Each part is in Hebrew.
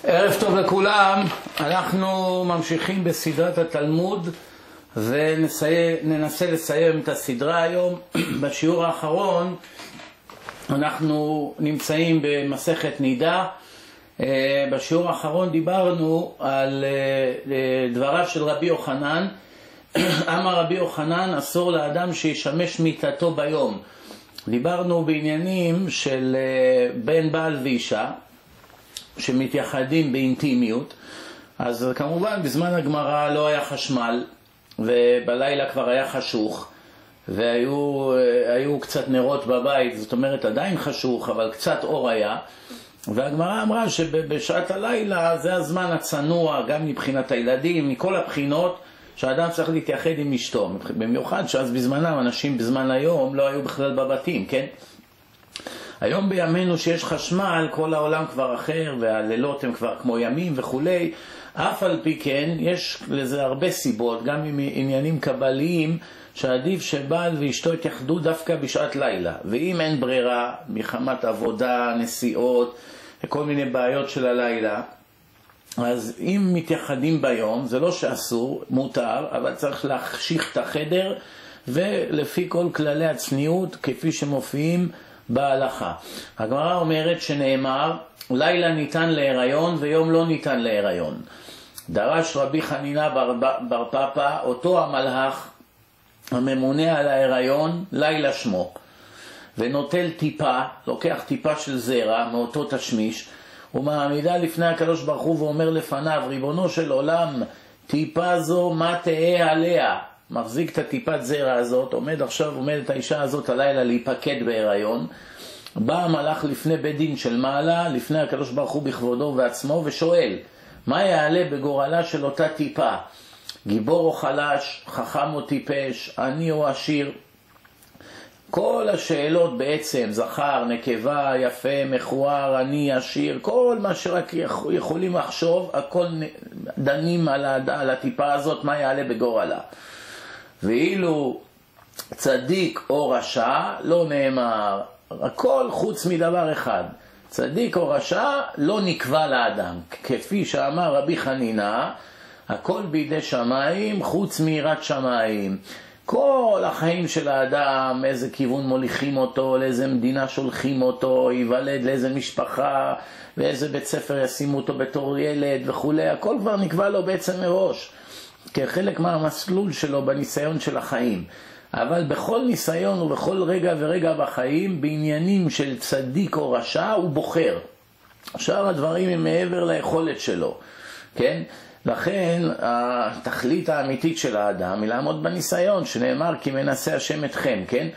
ערב טוב לכולם, אנחנו ממשיכים בסדרת התלמוד וננסה לסיים את הסדרה היום. בשיעור האחרון אנחנו נמצאים במסכת נידה. בשיעור האחרון דיברנו על דבריו של רבי יוחנן. אמר רבי יוחנן, אסור לאדם שישמש מיטתו ביום. דיברנו בעניינים של בן בעל ואישה שמתייחדים באינטימיות. אז כמובן בזמן הגמרא לא היה חשמל ובלילה כבר היה חשוך והיו קצת נרות בבית, זאת אומרת עדיין חשוך אבל קצת אור היה, והגמרא אמרה שבשעת הלילה זה הזמן הצנוע גם מבחינת הילדים, מכל הבחינות שהאדם צריך להתייחד עם אשתו, במיוחד שאז בזמנם אנשים בזמן היום לא היו בכלל בבתים, כן? היום בימינו שיש חשמל כל העולם כבר אחר והלילות הם כבר כמו ימים וכולי, אף על פי כן יש לזה הרבה סיבות, גם עם עניינים קבליים שעדיף שבעל ואשתו יתייחדו דווקא בשעת לילה, ואם אין ברירה מחמת עבודה, נסיעות וכל מיני בעיות של הלילה, אז אם מתייחדים ביום, זה לא שאסור, מותר, אבל צריך להחשיך את החדר ולפי כל כללי הצניעות כפי שמופיעים בהלכה. הגמרא אומרת שנאמר לילה ניתן להיריון ויום לא ניתן להיריון. דרש רבי חנינה בר פפא, אותו המלאך הממונה על ההיריון, לילה שמו, ונוטל טיפה, לוקח טיפה של זרע מאותו תשמיש ומעמידה לפני הקדוש ברוך הוא ואומר לפניו, ריבונו של עולם, טיפה זו מה תהיה עליה? מחזיק את הטיפת זרע הזאת, עומדת האישה הזאת הלילה להיפקד בהיריון. בא המלאך לפני בית דין של מעלה, לפני הקדוש ברוך הוא בכבודו ועצמו, ושואל, מה יעלה בגורלה של אותה טיפה? גיבור או חלש, חכם או טיפש, עני או עשיר? כל השאלות בעצם, זכר, נקבה, יפה, מכוער, עני, עשיר, כל מה שרק יכולים לחשוב, הכל דנים על הטיפה הזאת, מה יעלה בגורלה. ואילו צדיק או רשע לא נאמר, הכל חוץ מדבר אחד, צדיק או רשע לא נקבע לאדם, כפי שאמר רבי חנינה, הכל בידי שמיים חוץ מיראת שמיים. כל החיים של האדם, איזה כיוון מוליכים אותו, לאיזה מדינה שולחים אותו, ייוולד לאיזה משפחה, ואיזה בית ספר ישימו אותו בתור ילד וכולי, הכל כבר נקבע לו בעצם מראש, כחלק מהמסלול שלו בניסיון של החיים. אבל בכל ניסיון ובכל רגע ורגע בחיים, בעניינים של צדיק או רשע, הוא בוחר. שאר הדברים הם מעבר ליכולת שלו, כן? לכן התכלית האמיתית של האדם היא לעמוד בניסיון, שנאמר כי מנסה השם אתכם, כן?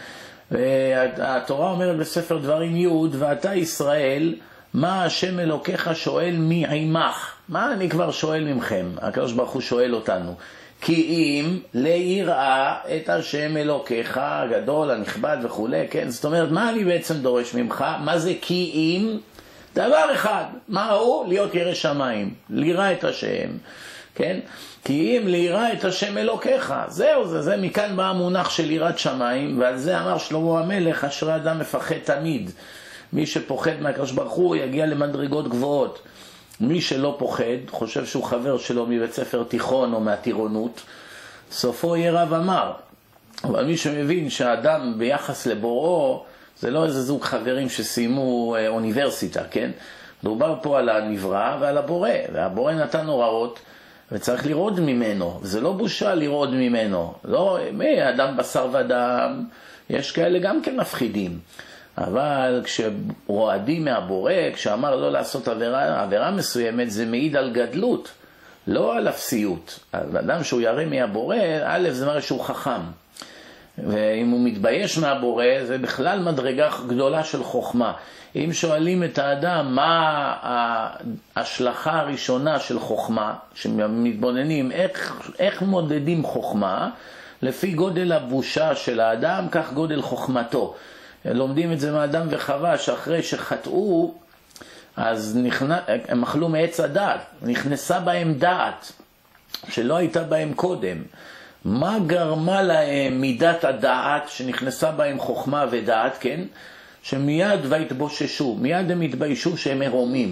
והתורה אומרת בספר דברים י' ואתה ישראל, מה השם אלוקיך שואל מי עמך? מה אני כבר שואל ממכם? הקדוש ברוך הוא שואל אותנו. כי אם ליראה את השם אלוקיך הגדול, הנכבד וכו', כן? זאת אומרת, מה אני בעצם דורש ממך? מה זה כי אם? דבר אחד, מה הוא? להיות ירא שמיים, ליראה את השם, כן? כי אם ליראה את השם אלוקיך, זהו, זה מכאן בא המונח של יראת שמיים, ועל זה אמר שלמה המלך, אשרי אדם מפחד תמיד. מי שפוחד מהקדוש ברוך הוא יגיע למדרגות גבוהות. מי שלא פוחד, חושב שהוא חבר שלו מבית ספר תיכון או מהטירונות, סופו יהיה רב אמר. אבל מי שמבין שהאדם ביחס לבוראו, זה לא איזה זוג חברים שסיימו אוניברסיטה, כן? דובר פה על הנברא ועל הבורא, והבורא נתן הוראות וצריך לראות ממנו, זה לא בושה לראות ממנו, לא, אדם בשר ודם, יש כאלה גם כן מפחידים. אבל כשרועדים מהבורא, כשאמר לא לעשות עבירה מסוימת, זה מעיד על גדלות, לא על אפסיות. האדם שהוא ירא מהבורא, א' זה מראה שהוא חכם. ואם הוא מתבייש מהבורא, זה בכלל מדרגה גדולה של חוכמה. אם שואלים את האדם מה ההשלכה הראשונה של חוכמה, שמתבוננים איך מודדים חוכמה, לפי גודל הבושה של האדם, כך גודל חוכמתו. לומדים את זה מאדם וחווה, שאחרי שחטאו, אז הם אכלו מעץ הדעת, נכנסה בהם דעת, שלא הייתה בהם קודם. מה גרמה להם מידת הדעת, שנכנסה בהם חוכמה ודעת, כן? שמיד והתבוששו, מיד הם התביישו שהם מרומים.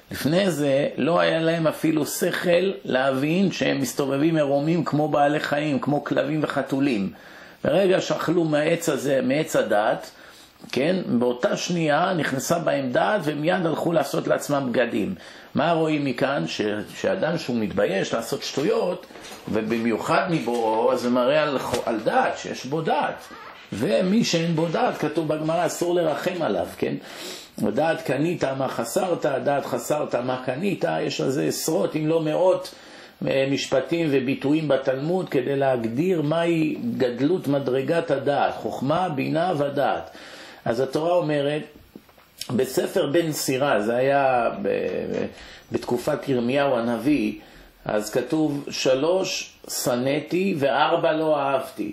לפני זה לא היה להם אפילו שכל להבין שהם מסתובבים עירומים כמו בעלי חיים, כמו כלבים וחתולים. ברגע שאכלו מהעץ הזה, מעץ הדעת, כן, באותה שנייה נכנסה בהם דעת ומיד הלכו לעשות לעצמם בגדים. מה רואים מכאן? שאדם שהוא מתבייש לעשות שטויות, ובמיוחד מבוראו, אז זה מראה על דעת, שיש בו דעת. ומי שאין בו דעת, כתוב בגמרא, אסור לרחם עליו, כן? דעת קנית מה חסרת, דעת חסרת מה קנית, יש לזה עשרות אם לא מאות משפטים וביטויים בתלמוד כדי להגדיר מהי גדלות מדרגת הדעת, חוכמה, בינה ודעת. אז התורה אומרת, בספר בן סירה, זה היה בתקופת ירמיהו הנביא, אז כתוב 3 שנאתי ו4 לא אהבתי.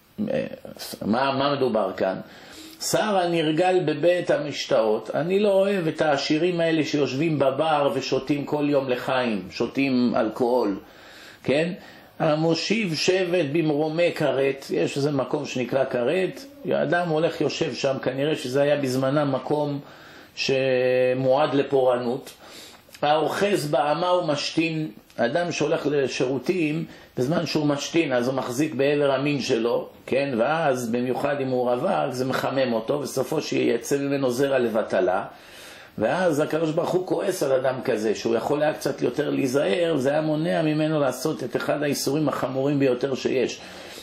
מה מדובר כאן? שר הנרגל בבית המשתאות, אני לא אוהב את העשירים האלה שיושבים בבר ושותים כל יום לחיים, שותים אלכוהול, כן? המושיב שבט במרומי כרת, יש איזה מקום שנקרא כרת, האדם הולך יושב שם, כנראה שזה היה בזמנם מקום שמועד לפורענות. האוחז באמה ומשתין, אדם שהולך לשירותים, בזמן שהוא משתין, אז הוא מחזיק בעבר המין שלו, כן? ואז במיוחד אם הוא רווק, זה מחמם אותו, בסופו שיצא ממנו זרע לבטלה. ואז הקדוש ברוך הוא כועס על אדם כזה, שהוא יכול היה קצת יותר להיזהר, זה היה מונע ממנו לעשות את אחד האיסורים החמורים ביותר שיש.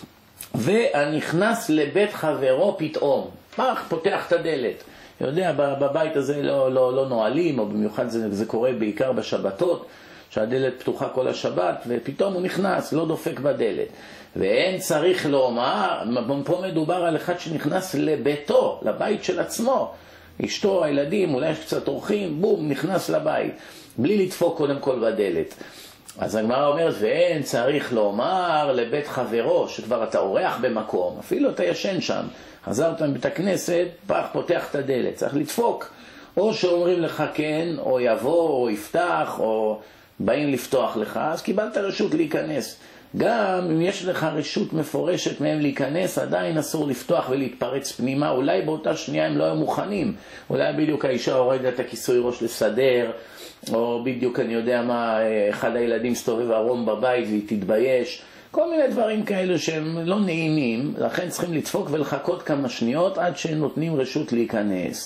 והנכנס לבית חברו פתאום, פותח את הדלת. יודע, בבית הזה לא נועלים, או במיוחד זה קורה בעיקר בשבתות, שהדלת פתוחה כל השבת, ופתאום הוא נכנס, לא דופק בדלת. ואין צריך לומר, פה מדובר על אחד שנכנס לביתו, לבית של עצמו. אשתו, הילדים, אולי יש קצת אורחים, בום, נכנס לבית, בלי לדפוק קודם כל בדלת. אז הגמרא אומרת, ואין צריך לומר לבית חברו, שכבר אתה אורח במקום, אפילו אתה ישן שם, חזרת מבית הכנסת, פותח את הדלת, צריך לדפוק. או שאומרים לך כן, או יבוא, או יפתח, או באים לפתוח לך, אז קיבלת רשות להיכנס. גם אם יש לך רשות מפורשת מהם להיכנס, עדיין אסור לפתוח ולהתפרץ פנימה. אולי באותה שנייה הם לא היו מוכנים. אולי בדיוק האישה הורידה את הכיסוי ראש לסדר, או בדיוק אני יודע מה, אחד הילדים סתובב ערום בבית והיא תתבייש. כל מיני דברים כאלה שהם לא נעימים, לכן צריכים לדפוק ולחכות כמה שניות עד שנותנים רשות להיכנס.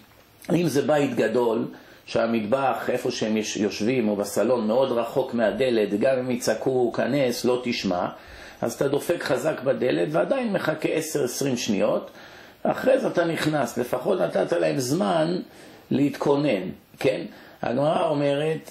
אם זה בית גדול, שהמטבח, איפה שהם יושבים, או בסלון, מאוד רחוק מהדלת, גם אם יצעקו, כנס, לא תשמע, אז אתה דופק חזק בדלת, ועדיין מחכה 10-20 שניות, אחרי זה אתה נכנס, לפחות נתת להם זמן להתכונן, כן? הגמרא אומרת,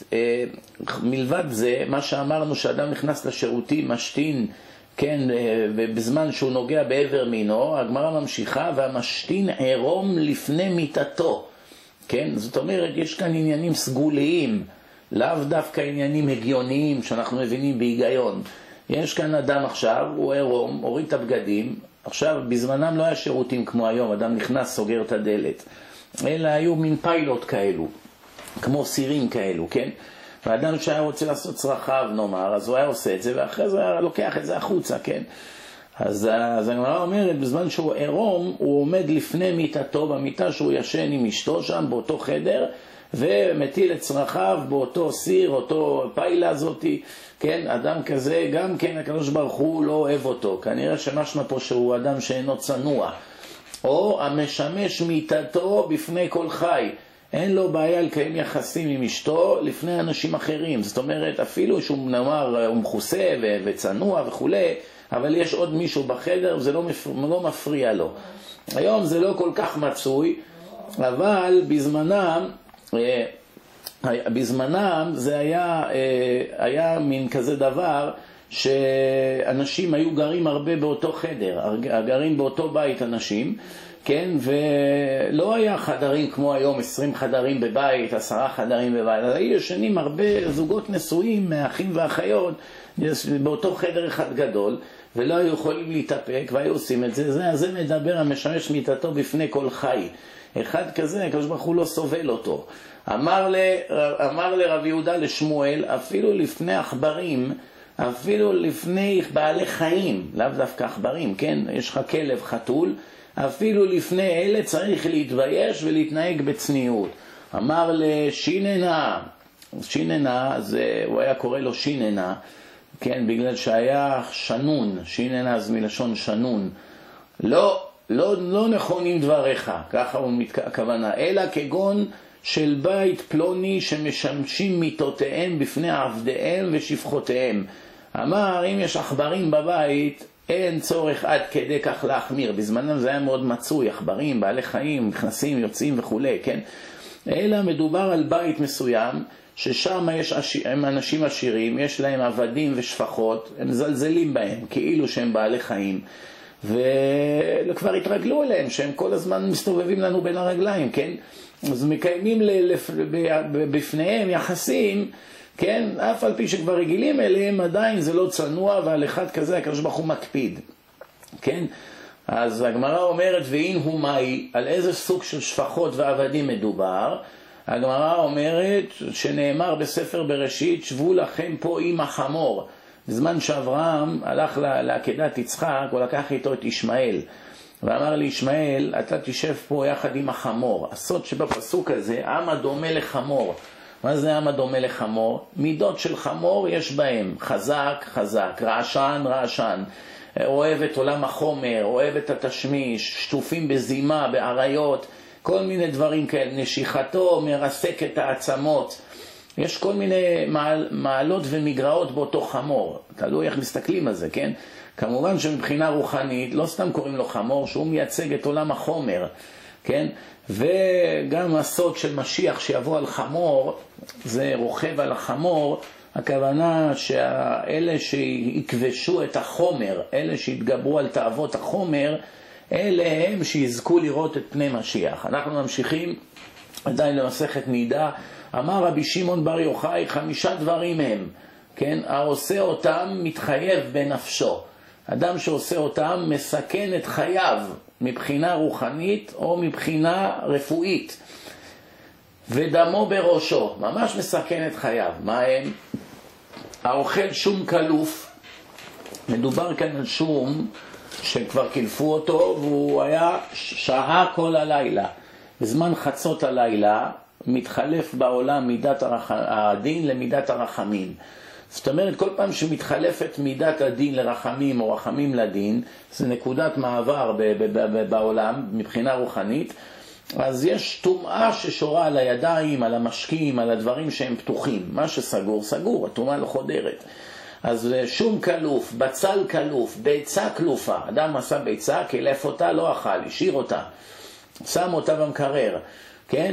מלבד זה, מה שאמרנו, שאדם נכנס לשירותים, משתין, כן, בזמן שהוא נוגע בעבר מינו, הגמרא ממשיכה, והמשתין עירום לפני מיטתו, כן? זאת אומרת, יש כאן עניינים סגוליים, לאו דווקא עניינים הגיוניים שאנחנו מבינים בהיגיון. יש כאן אדם עכשיו, הוא עירום, הוריד את הבגדים, עכשיו בזמנם לא היה שירותים כמו היום, אדם נכנס, סוגר את הדלת, אלא היו מין פיילוט כאלו, כמו סירים כאלו, כן? ואדם שהיה רוצה לעשות צרכיו, נאמר, אז הוא היה עושה את זה, ואחרי זה היה לוקח את זה החוצה, כן? אז הגמרא אומרת, בזמן שהוא עירום, הוא עומד לפני מיטתו, במיטה שהוא ישן עם אשתו שם, באותו חדר, ומטיל את צרכיו באותו סיר, אותו פיילה הזאת, כן? אדם כזה, גם כן הקדוש ברוך הוא לא אוהב אותו, כנראה שמשמע פה שהוא אדם שאינו צנוע, או המשמש מיטתו בפני כל חי, אין לו בעיה לקיים יחסים עם אשתו לפני אנשים אחרים, זאת אומרת, אפילו שהוא נאמר, הוא מחוסה וצנוע וכו', אבל יש עוד מישהו בחדר, זה לא מפריע לו. היום זה לא כל כך מצוי, אבל בזמנם זה היה מין כזה דבר, שאנשים היו גרים הרבה באותו חדר, גרים באותו בית אנשים, כן, ולא היה חדרים כמו היום, 20 חדרים בבית, 10 חדרים בבית, אז היו ישנים הרבה זוגות נשואים, האחים והאחיות, באותו חדר אחד גדול, ולא היו יכולים להתאפק, והיו עושים את זה. זה מדבר המשמש מיטתו בפני כל חי. אחד כזה, הקדוש ברוך הוא לא סובל אותו. אמר לרב יהודה לשמואל, אפילו לפני עכברים, אפילו לפני בעלי חיים, לאו דווקא עכברים, כן? יש לך כלב, חתול, אפילו לפני אלה צריך להתבייש ולהתנהג בצניעות. אמר לשיננה, שיננה, הוא היה קורא לו שיננה, כן, בגלל שהיה שנון, שיננה זה מלשון שנון. לא נכונים דבריך, ככה הוא הכוונה, אלא כגון של בית פלוני שמשמשים מיטותיהם בפני עבדיהם ושפחותיהם. אמר, אם יש עכברים בבית, אין צורך עד כדי כך להחמיר. בזמנם זה היה מאוד מצוי, עכברים, בעלי חיים, נכנסים, יוצאים וכו', כן? אלא מדובר על בית מסוים, ששם הם אנשים עשירים, יש להם עבדים ושפחות, הם זלזלים בהם, כאילו שהם בעלי חיים. וכבר התרגלו אליהם, שהם כל הזמן מסתובבים לנו בין הרגליים, כן? אז מקיימים בפניהם יחסים, כן? אף על פי שכבר רגילים אליהם, עדיין זה לא צנוע, ועל אחד כזה הקדוש ברוך הוא מקפיד, כן? אז הגמרא אומרת, ואין הוא מהי, על איזה סוג של שפחות ועבדים מדובר? הגמרא אומרת שנאמר בספר בראשית, שבו לכם פה עם החמור. בזמן שאברהם הלך לעקדת יצחק, הוא לקח איתו את ישמעאל. ואמר לי, ישמעאל, אתה תשב פה יחד עם החמור. הסוד שבפסוק הזה, עם הדומה לחמור. מה זה עם הדומה לחמור? מידות של חמור יש בהם. חזק, חזק, רעשן, רעשן. אוהב את עולם החומר, אוהב את התשמיש, שטופים בזימה, בעריות, כל מיני דברים כאלה. נשיכתו מרסק את העצמות. יש כל מיני מעלות ומגרעות באותו חמור. תלוי איך מסתכלים על זה, כן? כמובן שמבחינה רוחנית, לא סתם קוראים לו חמור, שהוא מייצג את עולם החומר, כן? וגם הסוד של משיח שיבוא על חמור, זה רוכב על החמור, הכוונה שאלה שיקבשו את החומר, אלה שהתגברו על תאוות החומר, אלה הם שיזכו לראות את פני משיח. אנחנו ממשיכים עדיין למסכת נידה. אמר רבי שמעון בר יוחאי, 5 דברים הם, כן? העושה אותם מתחייב בנפשו. אדם שעושה אותם מסכן את חייו מבחינה רוחנית או מבחינה רפואית. ודמו בראשו, ממש מסכן את חייו. מה הם? האוכל שום קלוף, מדובר כאן על שום שכבר קלפו אותו והוא היה שעה כל הלילה. בזמן חצות הלילה מתחלף בעולם מידת הדין למידת הרחמים. זאת אומרת, כל פעם שמתחלפת מידת הדין לרחמים או רחמים לדין, זה נקודת מעבר בעולם מבחינה רוחנית, אז יש טומאה ששורה על הידיים, על המשקים, על הדברים שהם פתוחים. מה שסגור, סגור, הטומאה לא חודרת. אז שום קלוף, בצל קלוף, ביצה קלופה. אדם עשה ביצה, קלף אותה, לא אכל, השאיר אותה. שם אותה במקרר, כן?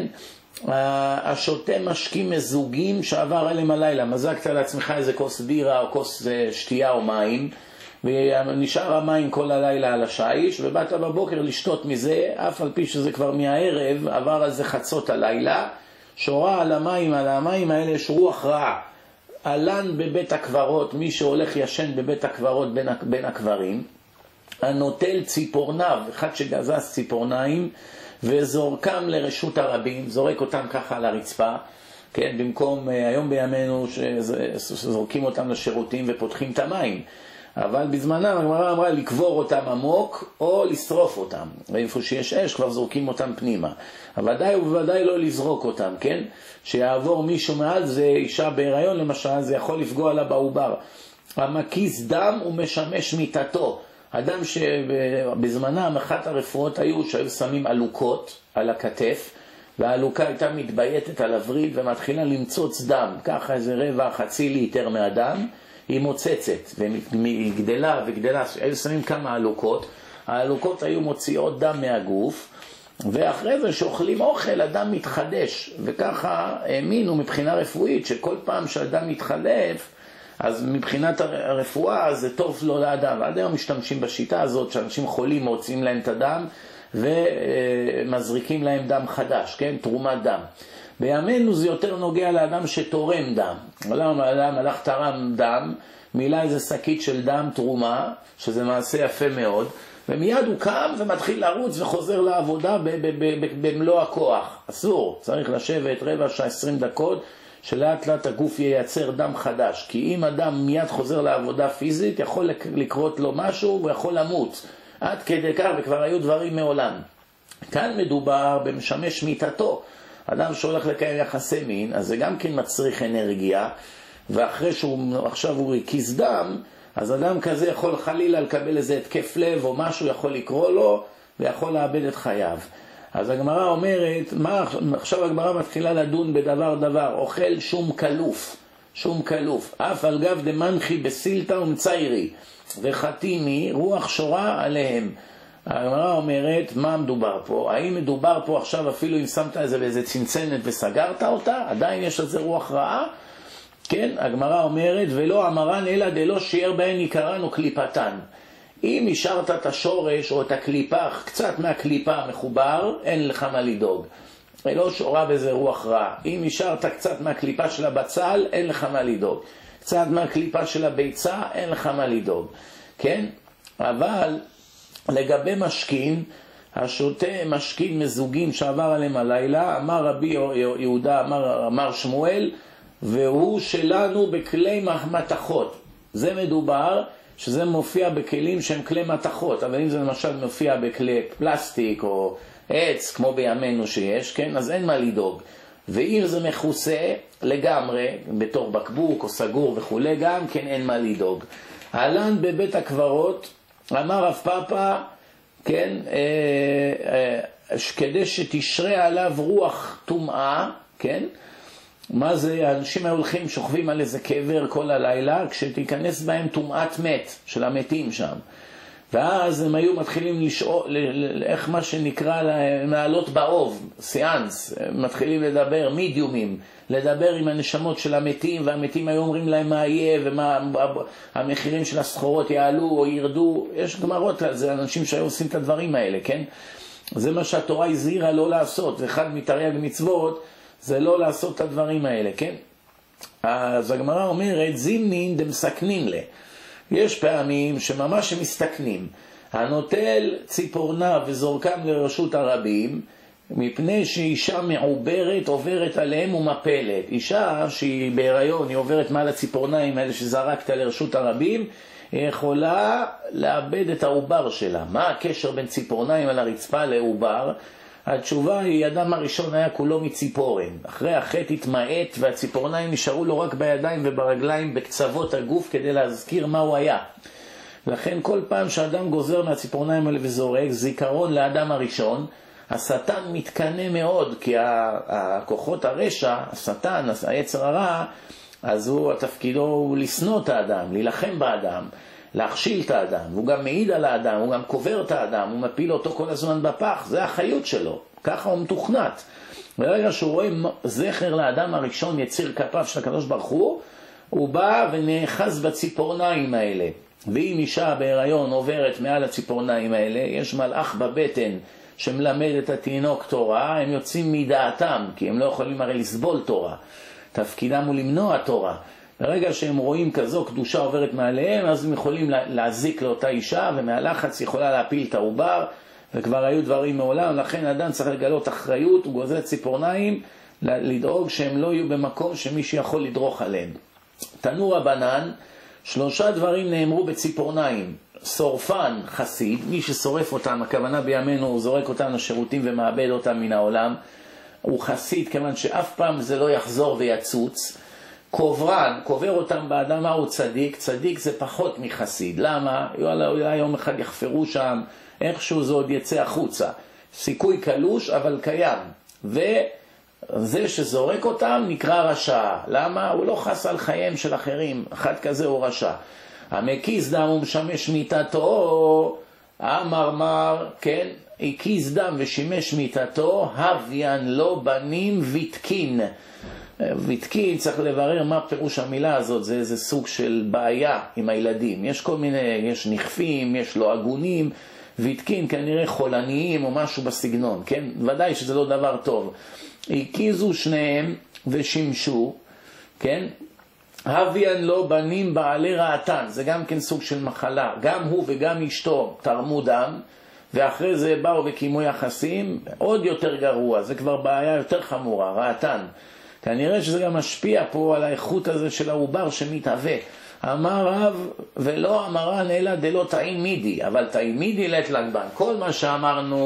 השותה משקים מזוגים שעבר אליהם הלילה. מזגת לעצמך איזה כוס בירה או כוס שתייה או מים, ונשאר המים כל הלילה על השיש, ובאת בבוקר לשתות מזה, אף על פי שזה כבר מהערב, עבר על זה חצות הלילה, שורה על המים האלה יש רוח רעה. אלן בבית הקברות, מי שהולך ישן בבית הקברות בין הקברים, הנוטל ציפורניו, אחד שגזז ציפורניים, וזורקם לרשות הרבים, זורק אותם ככה על הרצפה, כן, במקום היום בימינו שזורקים אותם לשירותים ופותחים את המים. אבל בזמנם הגמרא אמרה לקבור אותם עמוק או לשרוף אותם. ואיפה שיש אש כבר זורקים אותם פנימה. ודאי ובוודאי לא לזרוק אותם, כן? שיעבור מישהו מעל זה, אישה בהיריון למשל, זה יכול לפגוע לה בעובר. המקיס דם ומשמש מיטתו. אדם שבזמנם אחת הרפואות היו שהיו שמים אלוקות על הכתף, והאלוקה הייתה מתבייתת על הוריד ומתחילה למצוץ דם, ככה איזה רבע, חצי ליטר מהדם, היא מוצצת והיא גדלה וגדלה, היו שמים כמה אלוקות, האלוקות היו מוציאות דם מהגוף, ואחרי זה שאוכלים אוכל אדם מתחדש, וככה האמינו מבחינה רפואית שכל פעם שאדם מתחלף, אז מבחינת הרפואה זה טוב לו לאדם. עד היום משתמשים בשיטה הזאת שאנשים חולים מוצאים להם את הדם ומזריקים להם דם חדש, כן? תרומת דם. בימינו זה יותר נוגע לאדם שתורם דם. אדם הלך תרם דם, מילא איזה שקית של דם תרומה, שזה מעשה יפה מאוד, ומיד הוא קם ומתחיל לרוץ וחוזר לעבודה במלוא הכוח. אסור, צריך לשבת רבע שעה 20 דקות, שלאט לאט הגוף ייצר דם חדש. כי אם אדם מיד חוזר לעבודה פיזית, יכול לקרות לו משהו, הוא יכול למות. עד כדי כך, וכבר היו דברים מעולם. כאן מדובר במשמש מיטתו. אדם שהולך לקיים יחסי מין, אז זה גם כן מצריך אנרגיה, ואחרי שהוא עכשיו הוא ריכיז דם, אז אדם כזה יכול חלילה לקבל איזה התקף לב או משהו יכול לקרוא לו, ויכול לאבד את חייו. אז הגמרא אומרת, עכשיו הגמרא מתחילה לדון בדבר דבר, אוכל שום כלוף, שום כלוף, אף על גב דמנחי בסילתא ומציירי, וחתימי רוח שורה עליהם. הגמרא אומרת, מה מדובר פה? האם מדובר פה עכשיו אפילו אם שמת את זה באיזה צנצנת וסגרת אותה, עדיין יש לזה רוח רעה? כן, הגמרא אומרת, ולא אמרן אלא דלא שיער בהן עיקרן או קליפתן. אם השארת את השורש או את הקליפה, קצת מהקליפה מחובר, אין לך מה לדאוג. לא שורה בזה רוח רע. אם השארת קצת מהקליפה של הבצל, אין לך מה לדאוג. קצת מהקליפה של הביצה, אין לך מה לדאוג. כן? אבל לגבי משכין, השותה משכין מזוגים שעבר עליהם הלילה, אמר רבי יהודה, אמר שמואל, והוא שלנו בכלי מתכות. זה מדובר שזה מופיע בכלים שהם כלי מתכות, אבל אם זה למשל מופיע בכלי פלסטיק או עץ, כמו בימינו שיש, כן? אז אין מה לדאוג. ואם זה מכוסה לגמרי, בתור בקבוק או סגור וכו', גם כן אין מה לדאוג. עלן בבית הקברות, אמר רב פאפא, כן, כדי שתשרה עליו רוח טומאה, כן? מה זה? האנשים הולכים, שוכבים על איזה קבר כל הלילה, כשתיכנס בהם טומאת מת, של המתים שם. ואז הם היו מתחילים לשאול, איך מה שנקרא מעלות באוב, סיאנס, מתחילים לדבר, מידיומים, לדבר עם הנשמות של המתים, והמתים היו אומרים להם מה יהיה, ומה המחירים של הסחורות יעלו או ירדו. יש גמרות על זה, אנשים שהיו עושים את הדברים האלה, כן? זה מה שהתורה הזהירה לא לעשות, ואחד מתרי"ג מצוות, זה לא לעשות את הדברים האלה, כן? אז הגמרא אומרת, זימנין דמסכנין לה. יש פעמים שממש הם מסתכנים. הנוטל ציפורנה וזורקם לרשות הרבים, מפני שאישה מעוברת עוברת עליהם ומפלת. אישה שהיא בהיריון, היא עוברת מעל הציפורניים האלה שזרקת לרשות הרבים, היא יכולה לאבד את העובר שלה. מה הקשר בין ציפורניים על הרצפה לעובר? התשובה היא, אדם הראשון היה כולו מציפורן. אחרי החטא התמעט והציפורניים נשארו לו רק בידיים וברגליים בקצוות הגוף כדי להזכיר מה הוא היה. לכן כל פעם שאדם גוזר מהציפורניים האלה וזורק, זיכרון לאדם הראשון, השטן מתקנה מאוד, כי הכוחות הרשע, השטן, היצר הרע, אז התפקידו הוא לשנוא את האדם, להילחם באדם, להכשיל את האדם, והוא גם מעיד על האדם, הוא גם קובר את האדם, הוא מפיל אותו כל הזמן בפח, זה החיות שלו, ככה הוא מתוכנת. ברגע שהוא רואה זכר לאדם הראשון, יציר כפיו של הקדוש ברוך הוא בא ונאחז בציפורניים האלה. ואם אישה בהיריון עוברת מעל הציפורניים האלה, יש מלאך בבטן שמלמד את התינוק תורה, הם יוצאים מדעתם, כי הם לא יכולים הרי לסבול תורה. תפקידם הוא למנוע תורה. ברגע שהם רואים כזו קדושה עוברת מעליהם, אז הם יכולים להזיק לאותה אישה, ומהלחץ יכולה להפיל את העובר, וכבר היו דברים מעולם. לכן אדם צריך לגלות אחריות, הוא גוזר ציפורניים, לדאוג שהם לא יהיו במקום שמישהו יכול לדרוך עליהם. תנו רבנן, 3 דברים נאמרו בציפורניים. שורפן חסיד, מי ששורף אותם, הכוונה בימינו, הוא זורק אותם לשירותים ומאבד אותם מן העולם, הוא חסיד, כיוון שאף פעם זה לא יחזור ויצוץ. קוברן, קובר אותם באדמה, הוא צדיק, צדיק זה פחות מחסיד. למה? אולי יום אחד יחפרו שם, איכשהו זה עוד יצא החוצה. סיכוי קלוש, אבל קיים. וזה שזורק אותם נקרא רשע. למה? הוא לא חס על חייהם של אחרים. אחד כזה הוא רשע. המקיס דם הוא משמש מיתתו, אמר, כן, הקיס דם ושימש מיתתו, הוויין לו בנים ויתקין. ויתקין, צריך לברר מה פירוש המילה הזאת, זה איזה סוג של בעיה עם הילדים. יש כל מיני, יש נכפים, יש לא הגונים, ויתקין כנראה חולניים או משהו בסגנון, כן? ודאי שזה לא דבר טוב. הקיזו שניהם ושימשו, כן? הוויין לו בנים בעלי רעתן, זה גם כן סוג של מחלה. גם הוא וגם אשתו תרמו דם, ואחרי זה באו וקיימו יחסים, עוד יותר גרוע, זה כבר בעיה יותר חמורה, רעתן. כנראה שזה גם משפיע פה על האיכות הזה של העובר שמתהווה. אמר רב, ולא אמרן אלא דלא תעימידי, אבל תעימידי לית לגבן. כל מה שאמרנו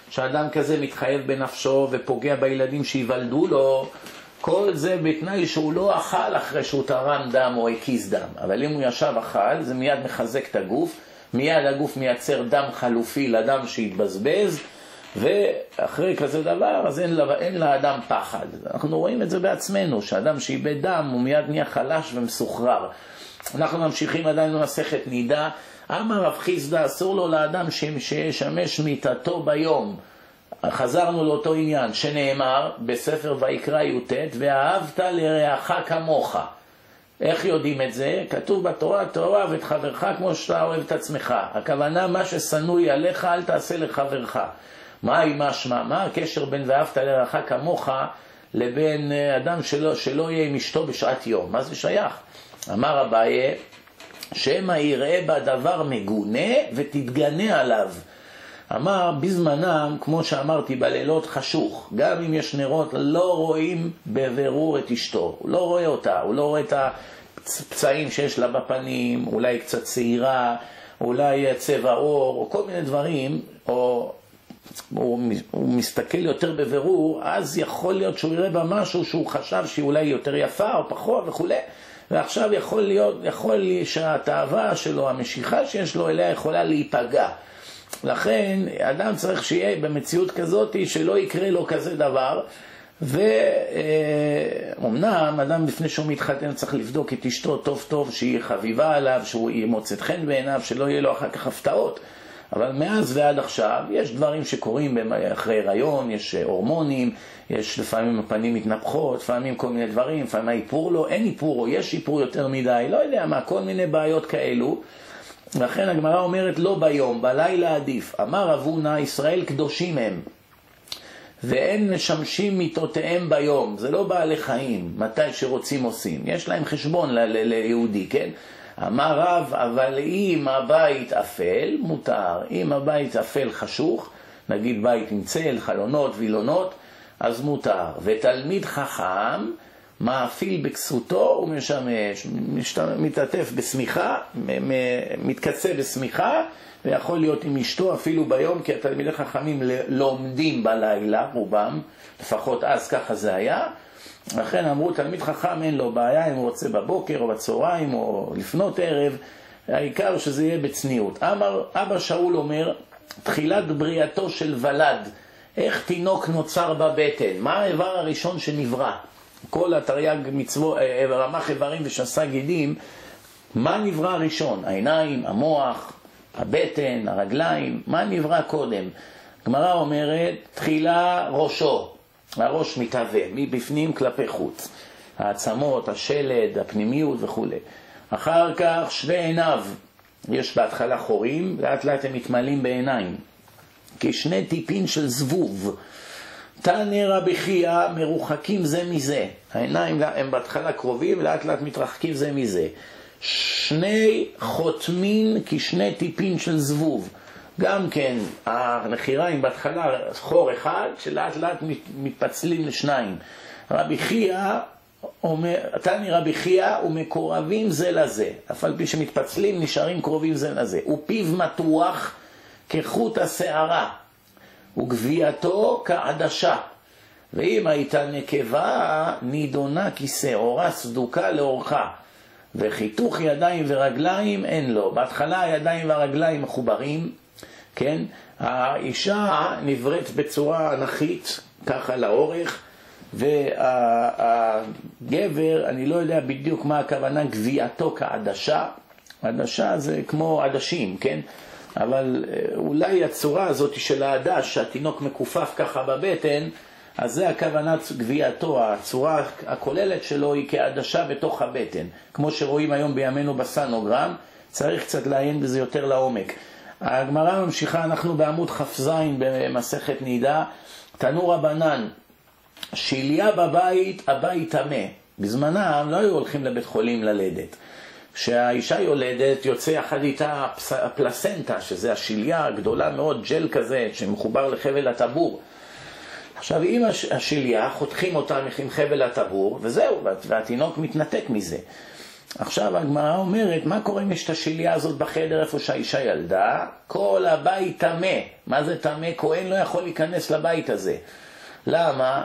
שאדם כזה מתחייב בנפשו ופוגע בילדים שיוולדו לו, כל זה בתנאי שהוא לא אכל אחרי שהוא תרם דם או הקיז דם. אבל אם הוא ישב אכל, זה מיד מחזק את הגוף, מיד הגוף מייצר דם חלופי לדם שהתבזבז, ואחרי כזה דבר, אז אין לאדם פחד. אנחנו רואים את זה בעצמנו, שאדם שאיבד דם הוא מיד נהיה חלש ומסוחרר. אנחנו ממשיכים עדיין במסכת נידה. אמר רב חיסדא, אסור לו לאדם שישמש מיתתו ביום. חזרנו לאותו עניין שנאמר בספר ויקרא י"ט, ואהבת לרעך כמוך. איך יודעים את זה? כתוב בתורה, תאהב את חברך כמו שאתה אוהב את עצמך. הכוונה, מה ששנוי עליך אל תעשה לחברך. מה היא משמע? מה הקשר בין ואהבת לרעך כמוך לבין אדם שלא יהיה עם אשתו בשעת יום? מה זה שייך? אמר אביי, שמא יראה בדבר מגונה ותתגנה עליו. אמר בזמנם, כמו שאמרתי, בלילות חשוך, גם אם יש נרות, לא רואים בבירור את אשתו, הוא לא רואה אותה, הוא לא רואה את הפצעים שיש לה בפנים, אולי קצת צעירה, אולי צבע עור, או כל מיני דברים, או הוא מסתכל יותר בבירור, אז יכול להיות שהוא יראה בה משהו שהוא חשב שהיא אולי יותר יפה או פחות וכו'. ועכשיו יכול שהתאווה שלו, המשיכה שיש לו אליה יכולה להיפגע. לכן אדם צריך שיהיה במציאות כזאת שלא יקרה לו כזה דבר, ואומנם אדם לפני שהוא מתחתן צריך לבדוק את אשתו טוב טוב, שהיא חביבה עליו, שהוא מוצאת חן בעיניו, שלא יהיה לו אחר כך הפתעות. אבל מאז ועד עכשיו יש דברים שקורים אחרי הריון, יש הורמונים, יש לפעמים הפנים מתנפחות, לפעמים כל מיני דברים, לפעמים האיפור לו, אין איפור או יש איפור יותר מדי, לא יודע מה, כל מיני בעיות כאלו. לכן הגמרא אומרת לא ביום, בלילה עדיף. אמר רב הונא, ישראל קדושים הם, ואין משמשים מיתותיהם ביום. זה לא בעלי חיים, מתי שרוצים עושים. יש להם חשבון ליהודי, כן? אמר רב, אבל אם הבית אפל, מותר. אם הבית אפל חשוך, נגיד בית עם צל, חלונות, וילונות, אז מותר. ותלמיד חכם, מאפיל בכסותו ומשמש, מתעטף בסמיכה, מתקצה בסמיכה, ויכול להיות עם אשתו אפילו ביום, כי התלמידי חכמים לומדים בלילה, רובם, לפחות אז ככה זה היה. לכן אמרו, תלמיד חכם אין לו בעיה אם הוא רוצה בבוקר או בצהריים או לפנות ערב, העיקר שזה יהיה בצניעות. אבא שאול אומר, תחילת בריאתו של ולד, איך תינוק נוצר בבטן, מה האיבר הראשון שנברא? כל התרי"ג מצוות, רמ"ח איברים ושס"ה גידים, מה נברא ראשון? העיניים, המוח, הבטן, הרגליים, מה נברא קודם? הגמרא אומרת, תחילה ראשו, הראש מתהווה, מבפנים כלפי חוץ, העצמות, השלד, הפנימיות וכו'. אחר כך שתי עיניו, יש בהתחלה חורים, לאט לאט הם מתמלאים בעיניים, כשני טיפין של זבוב. תנא רבי חייא, מרוחקים זה מזה. העיניים הם בהתחלה קרובים, לאט לאט מתרחקים זה מזה. שני חותמין כשני טיפין של זבוב. גם כן, הנחיריים בהתחלה חור אחד, שלאט לאט מתפצלים לשניים. רבי חייא, תנא רבי חייא, ומקורבים זה לזה. אף על פי שמתפצלים, נשארים קרובים זה לזה. ופיו מתוח כחוט השערה. וגבייתו כעדשה, ואם הייתה נקבה נידונה כשעורה סדוקה לאורכה, וחיתוך ידיים ורגליים אין לו. בהתחלה הידיים והרגליים מחוברים, כן? האישה נבראת בצורה אנכית, ככה לאורך, והגבר, אני לא יודע בדיוק מה הכוונה, גבייתו כעדשה. עדשה זה כמו עדשים, כן? אבל אולי הצורה הזאת של העדש, שהתינוק מקופף ככה בבטן, אז זה הכוונת גבייתו, הצורה הכוללת שלו היא כעדשה בתוך הבטן. כמו שרואים היום בימינו בסנוגרם, צריך קצת לעיין בזה יותר לעומק. הגמרא ממשיכה, אנחנו בעמוד כ"ז במסכת נידה, תנו רבנן, שליה בבית, הבית טמא. בזמנם לא היו הולכים לבית חולים ללדת. כשהאישה יולדת יוצא יחד איתה הפלסנטה, שזה השליה הגדולה מאוד, ג'ל כזה שמחובר לחבל הטבור. עכשיו עם השליה חותכים אותה עם חבל הטבור וזהו, והתינוק מתנתק מזה. עכשיו הגמרא אומרת, מה קורה אם יש את השיליה הזאת בחדר איפה שהאישה ילדה? כל הבית טמא. מה זה טמא? כהן לא יכול להיכנס לבית הזה. למה?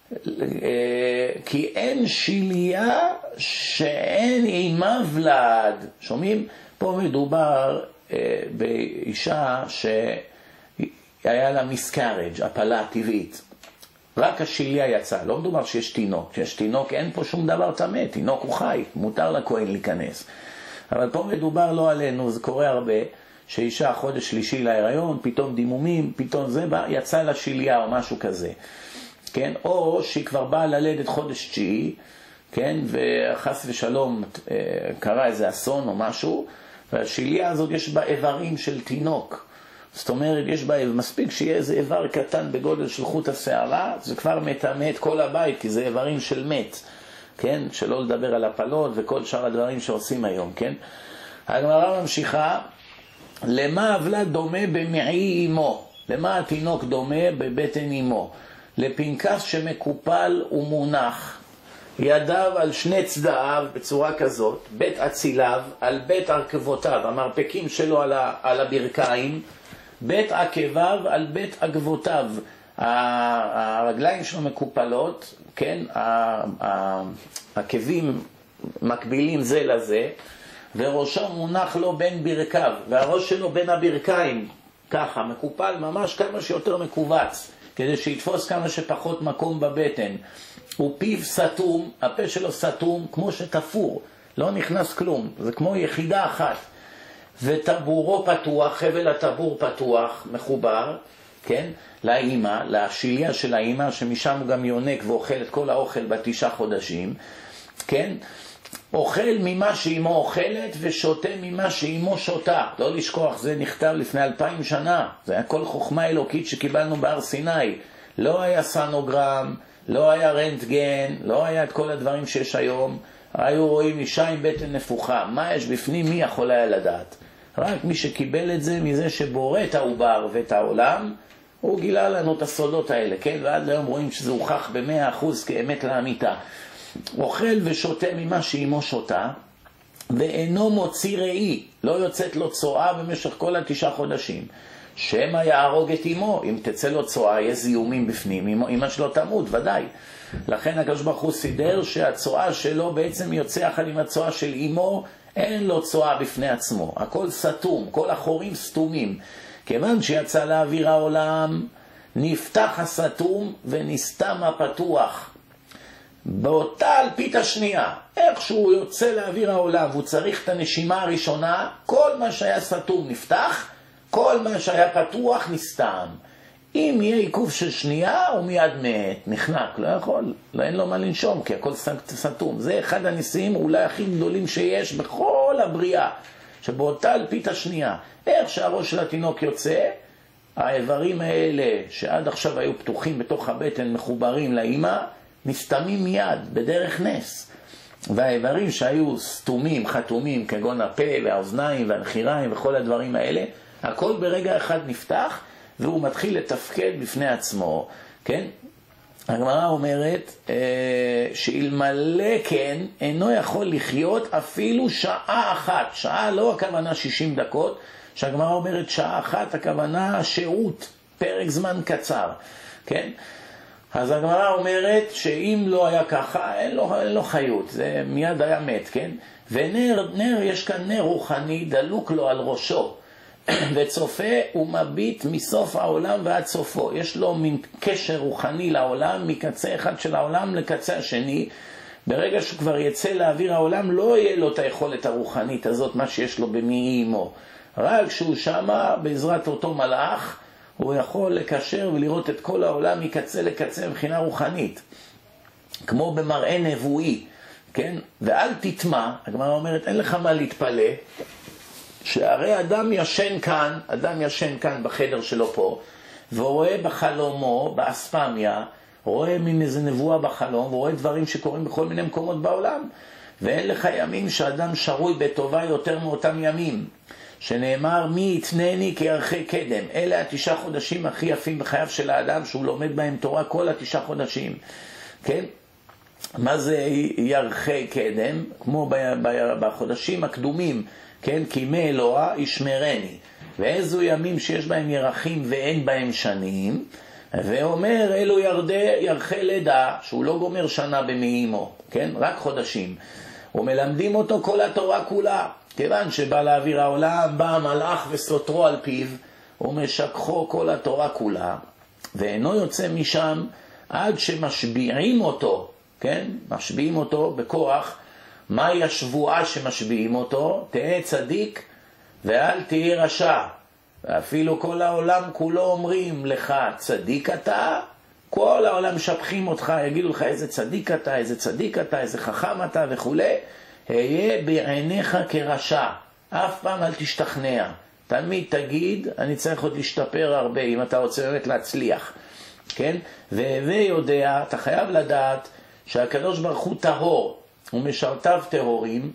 כי אין שיליה שאין עימה ולד. שומעים? פה מדובר באישה שהיה לה מיסקארג', הפלה טבעית. רק השיליה יצא, לא מדובר שיש תינוק. כשיש תינוק אין פה שום דבר טמא, תינוק הוא חי, מותר לכהן להיכנס. אבל פה מדובר לא עלינו, זה קורה הרבה, שאישה חודש שלישי להיריון, פתאום דימומים, פתאום זה בא, יצא לה שיליה או משהו כזה. כן? או שהיא כבר באה ללדת חודש תשיעי, כן? וחס ושלום קרה איזה אסון או משהו, והשיליה הזאת יש בה איברים של תינוק. זאת אומרת, יש בה מספיק שיהיה איזה איבר קטן בגודל של חוט השערה, זה כבר מטמא את כל הבית, כי זה איברים של מת, כן? שלא לדבר על הפלות וכל שאר הדברים שעושים היום, כן? הגמרא ממשיכה, למה הוולד דומה במעי אמו? למה התינוק דומה בבטן אמו? לפנקס שמקופל ומונח, ידיו על שני צדעיו בצורה כזאת, בית אציליו על בית עקבותיו, המרפקים שלו על הברכיים, בית עקביו על בית עקבותיו, הרגליים שלו מקופלות, כן? העקבים מקבילים זה לזה, וראשו מונח לו בין ברכיו, והראש שלו בין הברכיים, ככה, מקופל ממש כמה שיותר מקובץ, כדי שיתפוס כמה שפחות מקום בבטן. ופיו סתום, הפה שלו סתום, כמו שתפור, לא נכנס כלום, זה כמו יחידה אחת. וטבורו פתוח, חבל הטבור פתוח, מחובר, כן? לאמא, לשיליה של האמא, שמשם הוא גם יונק ואוכל את כל האוכל ב9 חודשים, כן? אוכל ממה שאימו אוכלת ושותה ממה שאימו שותה. לא לשכוח, זה נכתב לפני 2000 שנה. זה היה כל חוכמה אלוקית שקיבלנו בהר סיני. לא היה סנוגרם, לא היה רנטגן, לא היה את כל הדברים שיש היום. היו רואים אישה עם בטן נפוחה. מה יש בפנים? מי יכול היה לדעת? רק מי שקיבל את זה מזה שבורא את העובר ואת העולם, הוא גילה לנו את הסודות האלה, כן? ועד היום רואים שזה הוכח ב100% כאמת לאמיתה. אוכל ושותה ממה שאימו שותה, ואינו מוציא ראי, לא יוצאת לו צואה במשך כל 9 חודשים. שמא יהרוג את אימו, אם תצא לו צואה, יש זיהומים בפנים, אמא שלו תמות, ודאי. לכן הקדוש ברוך הוא סידר שהצואה שלו בעצם יוצא יחד עם הצואה של אימו, אין לו צואה בפני עצמו, הכל סתום, כל החורים סתומים. כיוון שיצא לאוויר העולם, נפתח הסתום ונסתם הפתוח. באותה אלפית השנייה, איך שהוא יוצא לאוויר העולם והוא צריך את הנשימה הראשונה, כל מה שהיה סתום נפתח, כל מה שהיה פתוח נסתם. אם יהיה עיכוב של שנייה, הוא מיד מת, נחנק, לא יכול, לא, אין לו מה לנשום, כי הכל סתום. זה אחד הניסים אולי הכי גדולים שיש בכל הבריאה, שבאותה אלפית השנייה, איך שהראש של התינוק יוצא, האיברים האלה שעד עכשיו היו פתוחים בתוך הבטן, מחוברים לאמא, נסתמים מיד, בדרך נס. והאיברים שהיו סתומים, חתומים, כגון הפה והאוזניים והנחיריים וכל הדברים האלה, הכל ברגע אחד נפתח, והוא מתחיל לתפקד בפני עצמו, כן? הגמרא אומרת שאלמלא כן אינו יכול לחיות אפילו שעה אחת. שעה לא הכוונה 60 דקות, שהגמרא אומרת שעה אחת הכוונה שהות, פרק זמן קצר, כן? אז הגמרא אומרת שאם לא היה ככה, אין לו חיות, זה מיד היה מת, כן? ונר, יש כאן נר רוחני דלוק לו על ראשו, וצופה ומביט מסוף העולם ועד סופו. יש לו מין קשר רוחני לעולם, מקצה אחד של העולם לקצה השני. ברגע שהוא כבר יצא לאוויר העולם, לא יהיה לו את היכולת הרוחנית הזאת, מה שיש לו במעי אמו. רק שהוא שמה, בעזרת אותו מלאך, הוא יכול לקשר ולראות את כל העולם מקצה לקצה מבחינה רוחנית. כמו במראה נבואי, כן? ואל תטמע, הגמרא אומרת, אין לך מה להתפלא, שהרי אדם ישן כאן בחדר שלו פה, ורואה בחלומו, באספמיה, רואה מין איזה נבואה בחלום, ורואה דברים שקורים בכל מיני מקומות בעולם. ואין לך ימים שאדם שרוי בטובה יותר מאותם ימים, שנאמר מי יתנני כערכי קדם. אלה 9 חודשים הכי יפים בחייו של האדם, שהוא לומד בהם תורה כל 9 חודשים, כן? מה זה ירחי קדם? כמו בחודשים הקדומים, כן? כי מי אלוה ישמרני. ואיזו ימים שיש בהם ירחים ואין בהם שנים, ואומר אלו ירחי לידה, שהוא לא גומר שנה במאימו, כן? רק חודשים. ומלמדים אותו כל התורה כולה, כיוון שבא לאוויר העולם, בא המלאך וסותרו על פיו, ומשכחו כל התורה כולה, ואינו יוצא משם עד שמשביעים אותו, כן? משביעים אותו בכוח. מהי השבועה שמשביעים אותו? תהיה צדיק ואל תהיה רשע. ואפילו כל העולם כולו אומרים לך צדיק אתה, כל העולם משבחים אותך, יגידו לך איזה צדיק אתה, איזה צדיק אתה, איזה חכם אתה וכו'. היה בעיניך כרשע, אף פעם אל תשתכנע. תמיד תגיד, אני צריך עוד להשתפר הרבה אם אתה רוצה באמת להצליח. כן? ויודע, אתה חייב לדעת שהקדוש ברוך הוא טהור, ומשרתיו טהורים,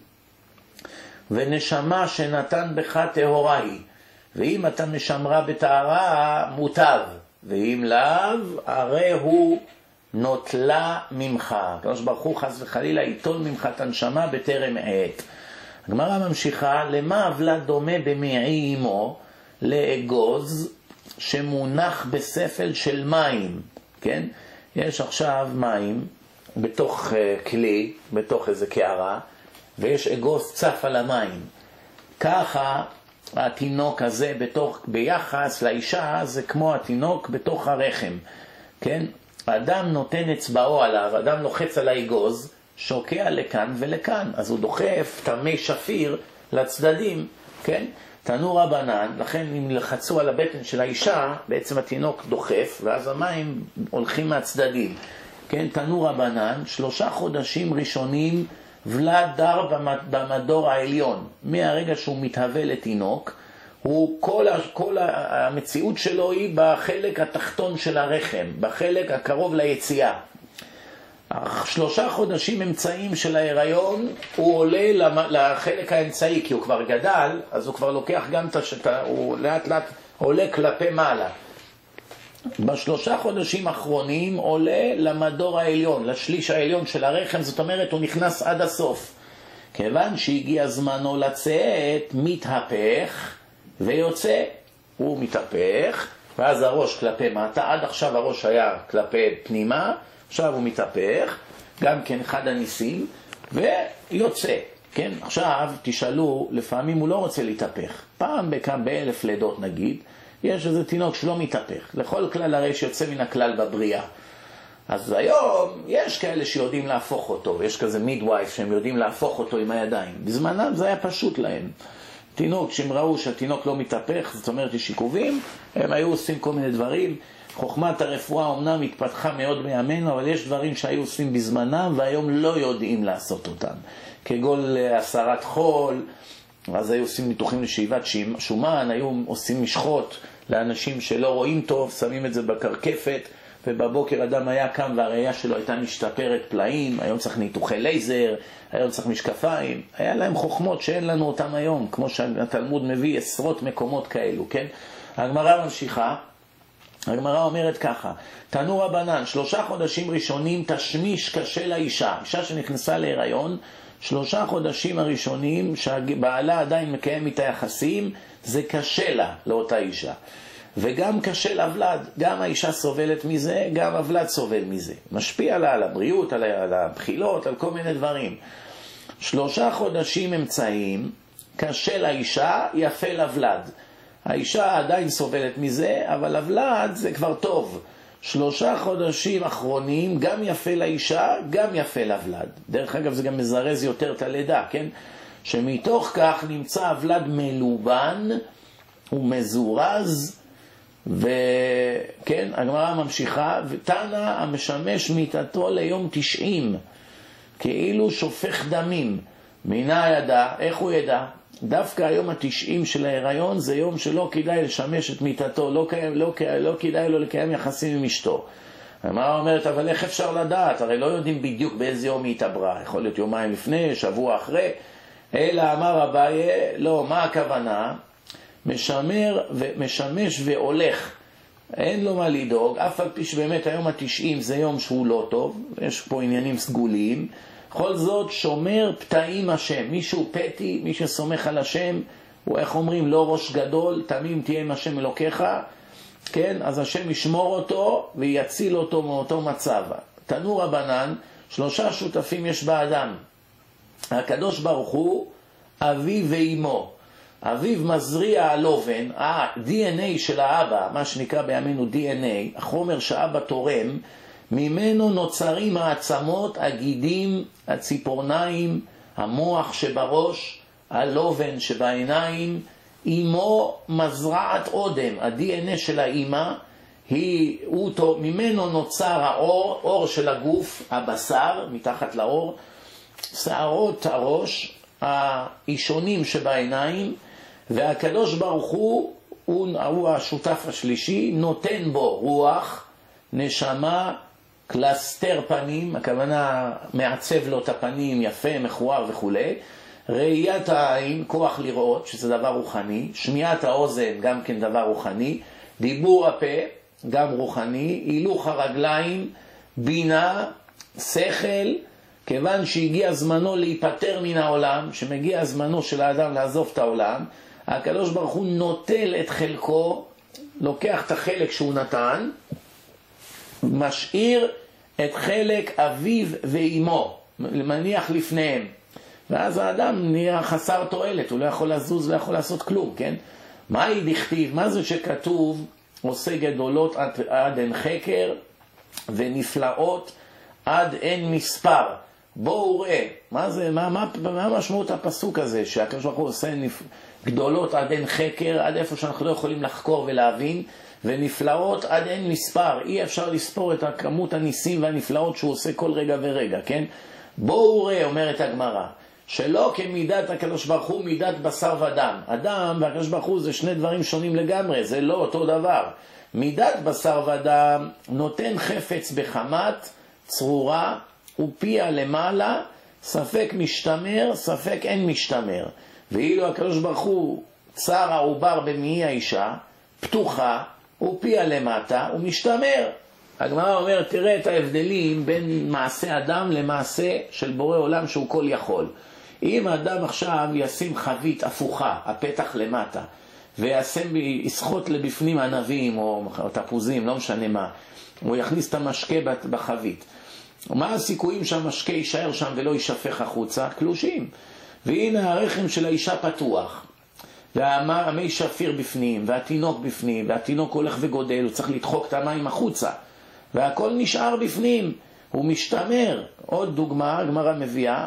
ונשמה שנתן בך טהורה היא. ואם אתה משמרה בטהרה, מוטב. ואם לאו, הרי הוא נוטלה ממך. הקדוש ברוך הוא חס וחלילה ייטול ממך את הנשמה בטרם עת. הגמרא ממשיכה, למה הוולד דומה במעי אמו? לאגוז שמונח בספל של מים. כן? יש עכשיו מים בתוך כלי, בתוך איזה קערה, ויש אגוז צף על המים. ככה התינוק הזה ביחס לאישה זה כמו התינוק בתוך הרחם. כן? האדם נותן אצבעו עליו, אדם לוחץ על האגוז, שוקע לכאן ולכאן, אז הוא דוחף תמי שפיר לצדדים, כן? תנו רבנן, לכן אם לחצו על הבטן של האישה, בעצם התינוק דוחף, ואז המים הולכים מהצדדים. כן? תנו רבנן, 3 חודשים ראשונים ולד דר במדור העליון. מהרגע שהוא מתהווה לתינוק, כל המציאות שלו היא בחלק התחתון של הרחם, בחלק הקרוב ליציאה. 3 חודשים אמצעיים של ההיריון, הוא עולה לחלק האמצעי, כי הוא כבר גדל, אז הוא כבר לוקח גם הוא לאט לאט עולה כלפי מעלה. ב3 חודשים האחרונים עולה למדור העליון, לשליש העליון של הרחם, זאת אומרת הוא נכנס עד הסוף. כיוון שהגיע זמנו לצאת, מתהפך ויוצא. הוא מתהפך, ואז הראש כלפי מטה, עד עכשיו הראש היה כלפי פנימה, עכשיו הוא מתהפך, גם כן אחד הניסים, ויוצא. כן? עכשיו תשאלו, לפעמים הוא לא רוצה להתהפך. פעם ב1000 לידות נגיד, יש איזה תינוק שלא מתהפך. לכל כלל הרי שיוצא מן הכלל בבריאה. אז היום יש כאלה שיודעים להפוך אותו, יש כזה מידווייף שהם יודעים להפוך אותו עם הידיים. בזמנם זה היה פשוט להם. תינוק שהם ראו שהתינוק לא מתהפך, זאת אומרת יש עיכובים, הם היו עושים כל מיני דברים. חוכמת הרפואה אומנם התפתחה מאוד בימינו, אבל יש דברים שהיו עושים בזמנם והיום לא יודעים לעשות אותם. כגון הסרת חול, אז היו עושים ניתוחים לשאיבת שומן, היו עושים משחות לאנשים שלא רואים טוב, שמים את זה בקרקפת, ובבוקר אדם היה קם והראייה שלו הייתה משתפרת פלאים, היום צריך ניתוחי לייזר, היום צריך משקפיים, היה להם חוכמות שאין לנו אותם היום, כמו שהתלמוד מביא 10 מקומות כאלו, כן? הגמרא ממשיכה, הגמרא אומרת ככה, תנו רבנן, 3 חודשים ראשונים תשמיש קשה לאישה, אישה שנכנסה להיריון, 3 חודשים הראשונים שבעלה עדיין מקיים איתה יחסים, זה קשה לה, לאותה אישה. וגם קשה להוולד, גם האישה סובלת מזה, גם הוולד סובל מזה. משפיע לה על הבריאות, על הבחילות, על כל מיני דברים. 3 חודשים אמצעיים, קשה לאישה, יפה להוולד. האישה עדיין סובלת מזה, אבל הוולד זה כבר טוב. 3 חודשים אחרונים, גם יפה לאישה, גם יפה להוולד. דרך אגב זה גם מזרז יותר את הלידה, כן? שמתוך כך נמצא הוולד מלובן ומזורז, וכן, הגמרא ממשיכה, ותנא המשמש מיתתו ליום 90, כאילו שופך דמים. מינה ידע, איך הוא ידע? דווקא היום 90 של ההיריון זה יום שלא כדאי לשמש את מיתתו, לא כדאי לו לקיים יחסים עם אשתו. הגמרא אומרת, אבל איך אפשר לדעת? הרי לא יודעים בדיוק באיזה יום היא התעברה, יכול להיות יומיים לפני, שבוע אחרי, אלא אמר אביי, לא, מה הכוונה? משמש והולך. אין לו מה לדאוג, אף על פי שבאמת היום ה-90 זה יום שהוא לא טוב, יש פה עניינים סגוליים, בכל זאת שומר פתאים השם, מישהו פתי, מי שסומך על השם, הוא איך אומרים, לא ראש גדול, תמים תהיה עם השם אלוקיך, כן, אז השם ישמור אותו ויציל אותו מאותו מצב. תנו רבנן, 3 שותפים יש באדם, הקדוש ברוך הוא, אביו ואימו. אביו מזריע הלובן, ה-DNA של האבא, מה שנקרא בימינו DNA, החומר שאבא תורם, ממנו נוצרים העצמות, הגידים, הציפורניים, המוח שבראש, הלובן שבעיניים. אימו מזרעת אודם, ה-DNA של האימא, ממנו נוצר האור, אור של הגוף, הבשר, מתחת לאור, שערות הראש, האישונים שבעיניים, והקדוש ברוך הוא השותף השלישי, נותן בו רוח, נשמה, קלסטר פנים, הכוונה מעצב לו את הפנים יפה, מכוער וכו'. ראיית העין, כוח לראות, שזה דבר רוחני, שמיעת האוזן, גם כן דבר רוחני, דיבור הפה, גם רוחני, הילוך הרגליים, בינה, שכל, כיוון שהגיע זמנו להיפטר מן העולם, שמגיע זמנו של האדם לעזוב את העולם, הקדוש ברוך הוא נוטל את חלקו, לוקח את החלק שהוא נתן, משאיר את חלק אביו ואימו, מניח לפניהם. ואז האדם נהיה חסר תועלת, הוא לא יכול לזוז, לא יכול לעשות כלום, כן? מה היא דכתיב? מה זה שכתוב עושה גדולות עד אין חקר ונפלאות עד אין מספר? בואו ראה, מה משמעות הפסוק הזה שהקדוש ברוך הוא עושה גדולות עד אין חקר, עד איפה שאנחנו לא יכולים לחקור ולהבין, ונפלאות עד אין מספר, אי אפשר לספור את הכמות הניסים והנפלאות שהוא עושה כל רגע ורגע, כן? בואו ראה, אומרת הגמרא, שלא כמידת הקדוש ברוך הוא מידת בשר ודם. אדם והקדוש ברוך הוא זה שני דברים שונים לגמרי, זה לא אותו דבר. מידת בשר ודם נותן חפץ בחמת, צרורה ופיה למעלה, ספק משתמר, ספק אין משתמר. ואילו הקדוש ברוך הוא צר העובר במעי האישה, פתוחה ופיה למטה ומשתמר. הגמרא אומרת, תראה את ההבדלים בין מעשה אדם למעשה של בורא עולם שהוא כל יכול. אם האדם עכשיו ישים חבית הפוכה, הפתח למטה, ויסחוט לבפנים ענבים או תפוזים, לא משנה מה, הוא יכניס את המשקה בחבית. מה הסיכויים שהמשקה יישאר שם ולא יישפך החוצה? קלושים. והנה הרחם של האישה פתוח, והמי שפיר בפנים, והתינוק בפנים, והתינוק הולך וגודל, הוא צריך לדחוק את המים החוצה, והכל נשאר בפנים, הוא משתמר. עוד דוגמה, הגמרא מביאה,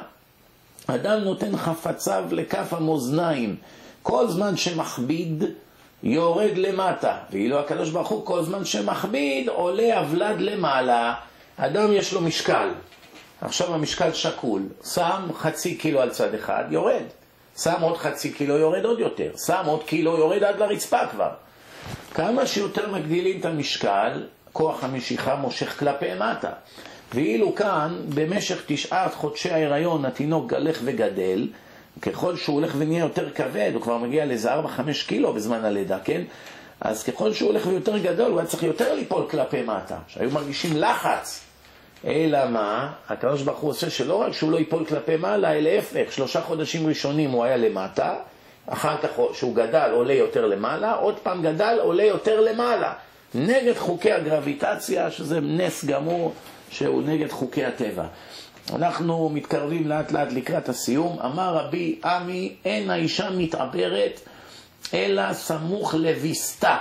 אדם נותן חפציו לכף המאזניים, כל זמן שמכביד יורד למטה, ואילו הקדוש ברוך הוא כל זמן שמכביד עולה הבלד למעלה. אדם יש לו משקל, עכשיו המשקל שקול, שם חצי קילו על צד אחד, יורד, שם עוד חצי קילו, יורד עוד יותר, שם עוד קילו, יורד עד לרצפה כבר. כמה שיותר מגדילים את המשקל, כוח המשיכה מושך כלפי מטה. ואילו כאן, במשך 9 חודשי ההיריון, התינוק הולך וגדל, ככל שהוא הולך ונהיה יותר כבד, הוא כבר מגיע לאיזה 4-5 קילו בזמן הלידה, כן? אז ככל שהוא הולך ויותר גדול, הוא היה צריך יותר ליפול כלפי מטה, שהיו מרגישים לחץ. אלא מה? הקדוש ברוך הוא עושה שלא רק שהוא לא ייפול כלפי מעלה, אלא להפך, 3 חודשים ראשונים הוא היה למטה, אחר כך שהוא גדל עולה יותר למעלה, עוד פעם גדל עולה יותר למעלה, נגד חוקי הגרביטציה, שזה נס גמור שהוא נגד חוקי הטבע. אנחנו מתקרבים לאט לאט לקראת הסיום. אמר רבי עמי, אין האישה מתעברת אלא סמוך לווסתה.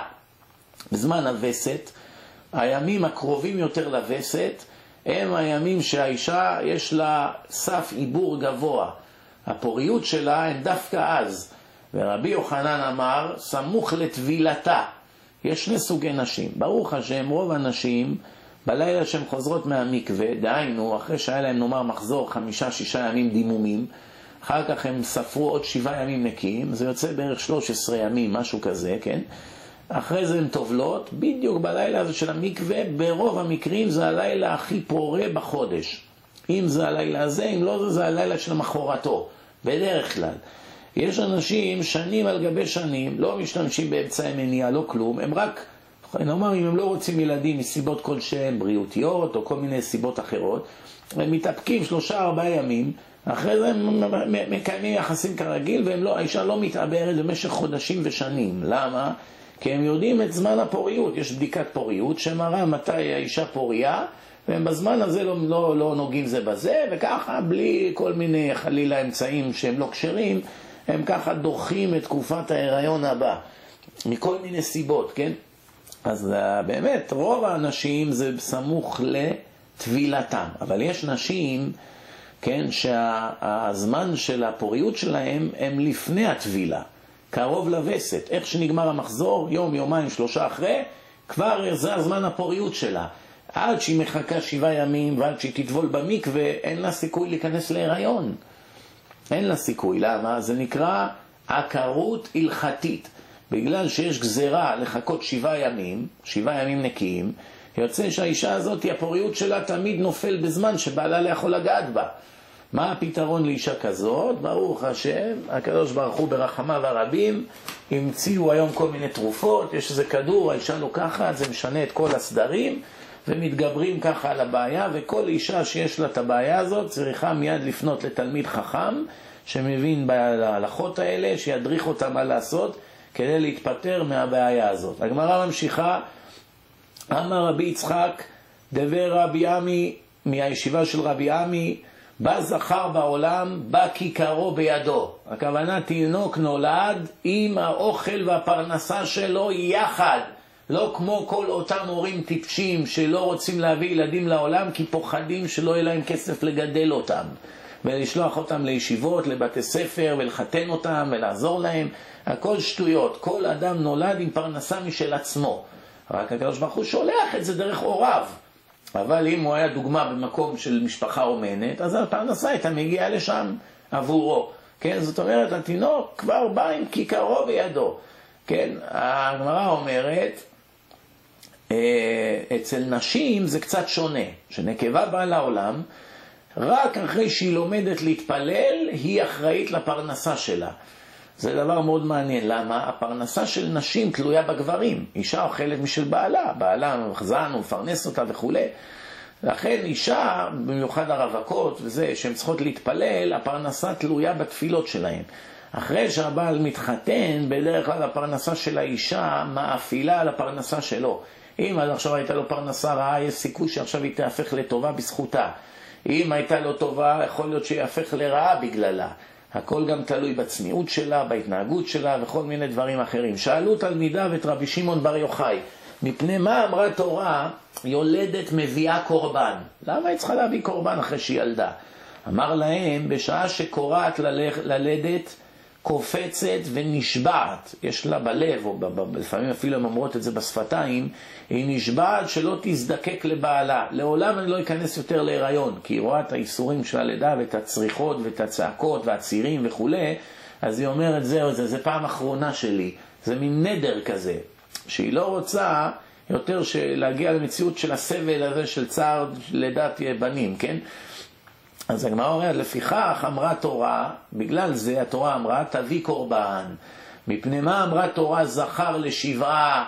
בזמן הווסת, הימים הקרובים יותר לווסת, הם הימים שהאישה יש לה סף עיבור גבוה. הפוריות שלה הם דווקא אז. ורבי יוחנן אמר, סמוך לטבילתה. יש 2 סוגי נשים. ברוך השם, רוב הנשים, בלילה שהן חוזרות מהמקווה, דהיינו, אחרי שהיה להם נאמר מחזור 5-6 ימים דימומים, אחר כך הם ספרו עוד 7 ימים נקיים, זה יוצא בערך 13 ימים, משהו כזה, כן? אחרי זה הן טובלות, בדיוק בלילה הזה של המקווה, ברוב המקרים זה הלילה הכי פורה בחודש. אם זה הלילה הזה, אם לא זה הלילה של מחרתו, בדרך כלל. יש אנשים שנים על גבי שנים, לא משתמשים באמצעי מניעה, לא כלום, הם רק נאמר, אם הם לא רוצים ילדים מסיבות כלשהן, בריאותיות או כל מיני סיבות אחרות, הם מתאפקים 3-4 ימים, אחרי זה הם מקיימים יחסים כרגיל, האישה לא מתעברת במשך חודשים ושנים. למה? כי הם יודעים את זמן הפוריות. יש בדיקת פוריות שמראה מתי האישה פוריה, והם בזמן הזה לא נוגעים זה בזה, וככה בלי כל מיני חלילה אמצעים שהם לא כשרים, הם ככה דוחים את תקופת ההיריון הבא, מכל מיני סיבות, כן? אז באמת רוב האנשים זה סמוך לטבילתם, אבל יש נשים, כן, שהזמן של הפוריות שלהם הם לפני הטבילה, קרוב לווסת. איך שנגמר המחזור, יום, יומיים, 3 אחרי, כבר זה הזמן הפוריות שלה. עד שהיא מחכה 7 ימים ועד שהיא תטבול במקווה, אין לה סיכוי להיכנס להיריון. אין לה סיכוי. למה? זה נקרא עקרות הלכתית. בגלל שיש גזרה לחכות 7 ימים, 7 ימים נקיים, יוצא שהאישה הזאת, הפוריות שלה תמיד נופל בזמן שבעלה לא יכול לגעת בה. מה הפתרון לאישה כזאת? ברוך השם, הקדוש ברוך הוא ברחמיו הרבים, המציאו היום כל מיני תרופות, יש איזה כדור, האישה לוקחת, זה משנה את כל הסדרים, ומתגברים ככה על הבעיה, וכל אישה שיש לה את הבעיה הזאת צריכה מיד לפנות לתלמיד חכם, שמבין בהלכות האלה, שידריך אותה מה לעשות, כדי להתפטר מהבעיה הזאת. הגמרא ממשיכה, אמר רבי יצחק, דבר רבי עמי, מהישיבה של רבי עמי, בא זכר בעולם, בא כיכרו בידו. הכוונה תינוק נולד עם האוכל והפרנסה שלו יחד. לא כמו כל אותם הורים טיפשים שלא רוצים להביא ילדים לעולם כי פוחדים שלא יהיה להם כסף לגדל אותם. ולשלוח אותם לישיבות, לבתי ספר ולחתן אותם ולעזור להם. הכל שטויות. כל אדם נולד עם פרנסה משל עצמו. רק הקדוש ברוך הוא שולח את זה דרך הוריו. אבל אם הוא היה דוגמה במקום של משפחה אומנת, אז הפרנסה הייתה מגיעה לשם עבורו. כן? זאת אומרת, התינוק כבר בא עם כיכרו בידו. כן? הגמרא אומרת, אצל נשים זה קצת שונה. שנקבה באה לעולם, רק אחרי שהיא לומדת להתפלל, היא אחראית לפרנסה שלה. זה דבר מאוד מעניין. למה? הפרנסה של נשים תלויה בגברים. אישה אוכלת משל בעלה. בעלה מחזן ומפרנס אותה וכו'. לכן אישה, במיוחד הרווקות וזה, שהן צריכות להתפלל, הפרנסה תלויה בתפילות שלהן. אחרי שהבעל מתחתן, בדרך כלל הפרנסה של האישה מאפילה על הפרנסה שלו. אם עד עכשיו הייתה לו פרנסה רעה, יש סיכוי שעכשיו היא תהפך לטובה בזכותה. אם הייתה לו טובה, יכול להיות שהיא יהפך לרעה בגללה. הכל גם תלוי בצניעות שלה, בהתנהגות שלה וכל מיני דברים אחרים. שאלו תלמידיו את רבי שמעון בר יוחאי, מפני מה אמרה תורה, יולדת מביאה קורבן? למה היא צריכה להביא קורבן אחרי שהיא ילדה? אמר להם, בשעה שקוראת ללדת, קופצת ונשבעת, יש לה בלב, או לפעמים אפילו הם אומרות את זה בשפתיים, היא נשבעת שלא תזדקק לבעלה. לעולם אני לא אכנס יותר להיריון, כי היא רואה את האיסורים של הלידה ואת הצריחות ואת הצעקות והצירים וכו'. אז היא אומרת, זה פעם אחרונה שלי. זה מין נדר כזה, שהיא לא רוצה יותר להגיע למציאות של הסבל הזה של צער לידת בנים, כן? אז הגמרא אומרת, לפיכך אמרה תורה, בגלל זה התורה אמרה, תביא קורבן. מפני מה אמרה תורה, זכר ל7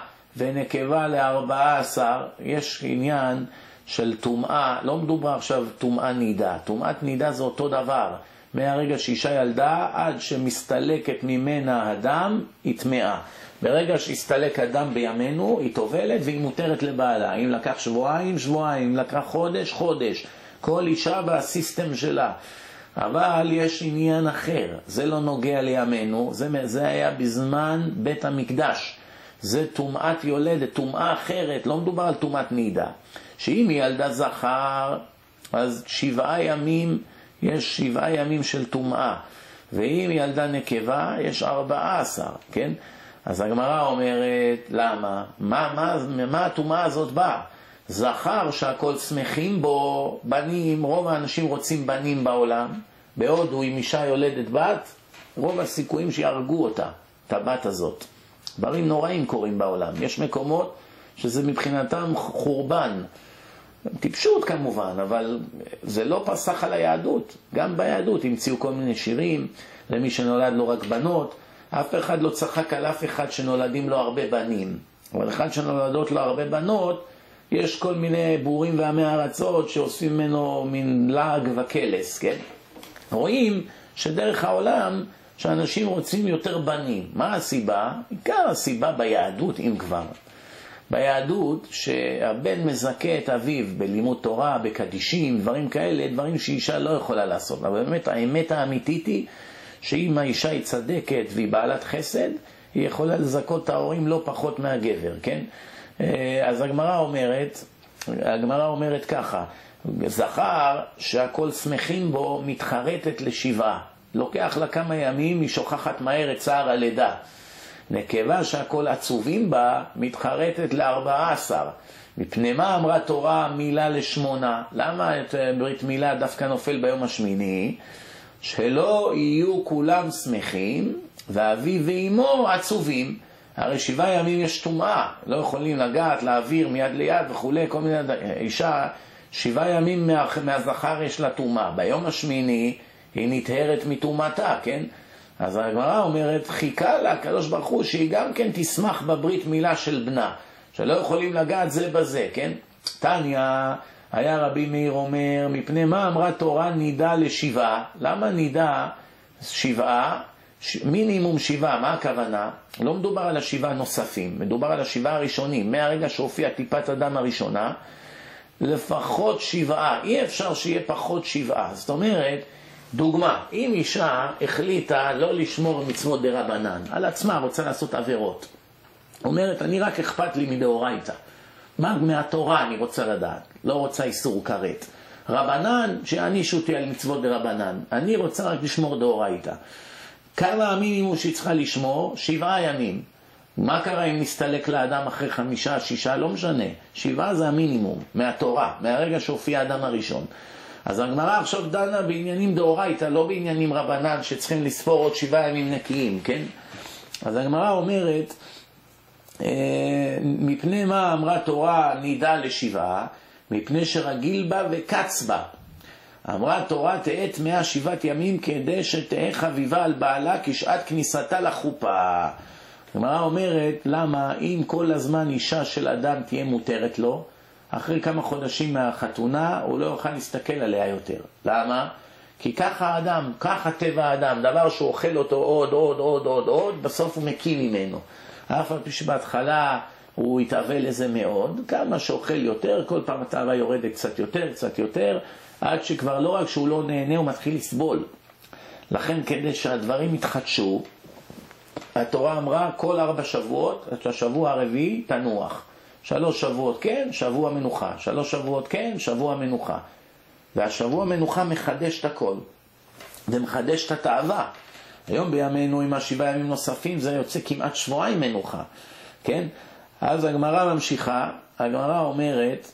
ונקבה ל14? יש עניין של טומאה, לא מדובר עכשיו טומאה נידה. טומאת נידה זה אותו דבר. מהרגע שאישה ילדה, עד שמסתלקת ממנה הדם, היא טמאה. ברגע שהסתלק הדם בימינו, היא טובלת והיא מותרת לבעלה. אם לקח שבועיים, שבועיים, אם לקח חודש, חודש. כל אישה והסיסטם שלה. אבל יש עניין אחר, זה לא נוגע לימינו, זה היה בזמן בית המקדש. זה טומאת יולדת, טומאה אחרת, לא מדובר על טומאת נידה. שאם היא ילדה זכר, אז 7 ימים, יש 7 ימים של טומאה. ואם היא ילדה נקבה, יש 14, כן? אז הגמרא אומרת, למה? מה הטומאה הזאת באה? זכר שהכל שמחים בו, בנים, רוב האנשים רוצים בנים בעולם, בהודו אם אישה יולדת בת, רוב הסיכויים שיהרגו אותה, את הבת הזאת. דברים נוראים קורים בעולם. יש מקומות שזה מבחינתם חורבן. טיפשות כמובן, אבל זה לא פסח על היהדות. גם ביהדות המציאו כל מיני שירים, למי שנולד לו רק בנות, אף אחד לא צחק על אף אחד שנולדים לו הרבה בנים. אבל אחד שנולדות לו הרבה בנות, יש כל מיני בורים ועמי ארצות שעושים ממנו מין לעג וקלס, כן? רואים שדרך העולם שאנשים רוצים יותר בנים. מה הסיבה? עיקר הסיבה ביהדות, אם כבר. ביהדות שהבן מזכה את אביו בלימוד תורה, בקדישים, דברים כאלה, דברים שאישה לא יכולה לעשות. אבל באמת האמת האמיתית היא שאם האישה היא צדקת והיא בעלת חסד, היא יכולה לזכות את ההורים לא פחות מהגבר, כן? אז הגמרא אומרת ככה, זכר שהכל שמחים בו מתחרטת לשבעה. לוקח לה כמה ימים, היא שוכחת מהר את צער הלידה. נקבה שהכל עצובים בה מתחרטת ל14. מפני מה אמרה תורה מילה ל8? למה את ברית מילה דווקא נופל ביום השמיני? שלא יהיו כולם שמחים ואבי ואימו עצובים. הרי 7 ימים יש טומאה, לא יכולים לגעת, להעביר מיד ליד וכו', כל מיני אישה 7 ימים מהזכר יש לה טומאה. ביום השמיני היא נטהרת מטומאתה, כן? אז הגמרא אומרת, חיכה לה הקדוש ברוך הוא שהיא גם כן תשמח בברית מילה של בנה, שלא יכולים לגעת זה בזה, כן? תניא, היה רבי מאיר אומר, מפני מה אמרה תורה נידה ל7? למה נידה 7? מינימום 7, מה הכוונה? לא מדובר על 7 נוספים, מדובר על 7 הראשונים, מהרגע שהופיע טיפת הדם הראשונה, לפחות 7, אי אפשר שיהיה פחות 7, זאת אומרת, דוגמה, אם אישה החליטה לא לשמור מצוות דרבנן, על עצמה רוצה לעשות עבירות, אומרת, אני רק אכפת לי מדאורייתא, מה מהתורה אני רוצה לדעת, לא רוצה איסור כרת, רבנן שיענישו אותי על מצוות דרבנן, אני רוצה רק לשמור דאורייתא. כמה המינימום שהיא צריכה לשמור? 7 ימים. מה קרה אם נסתלק לאדם אחרי 5, 6? לא משנה. 7 זה המינימום, מהתורה, מהרגע שהופיע האדם הראשון. אז הגמרא עכשיו דנה בעניינים דאורייתא, לא בעניינים רבנן שצריכים לספור עוד 7 ימים נקיים, כן? אז הגמרא אומרת, מפני מה אמרה תורה נידה ל7? מפני שרגיל בה וקץ בה. אמרה תורה תעת 107 ימים כדי שתהיה חביבה על בעלה כשעת כניסתה לחופה. הגמרא אומרת, למה אם כל הזמן אישה של אדם תהיה מותרת לו, אחרי כמה חודשים מהחתונה הוא לא יוכל להסתכל עליה יותר. למה? כי ככה האדם, ככה טבע האדם, דבר שהוא אוכל אותו עוד, בסוף הוא מקיא ממנו. אף על פי שבהתחלה הוא יתאבל לזה מאוד, כמה שאוכל יותר, כל פעם התאווה יורדת קצת יותר, עד שכבר לא רק שהוא לא נהנה, הוא מתחיל לסבול. לכן כדי שהדברים יתחדשו, התורה אמרה כל 4 שבועות, את השבוע הרביעי תנוח. 3 שבועות כן, שבוע מנוחה. 3 שבועות כן, שבוע מנוחה. והשבוע מנוחה מחדש את הכל. ומחדש את התאווה. היום בימינו עם 7 ימים נוספים זה יוצא כמעט 2 שבועות מנוחה. כן? אז הגמרא ממשיכה, הגמרא אומרת,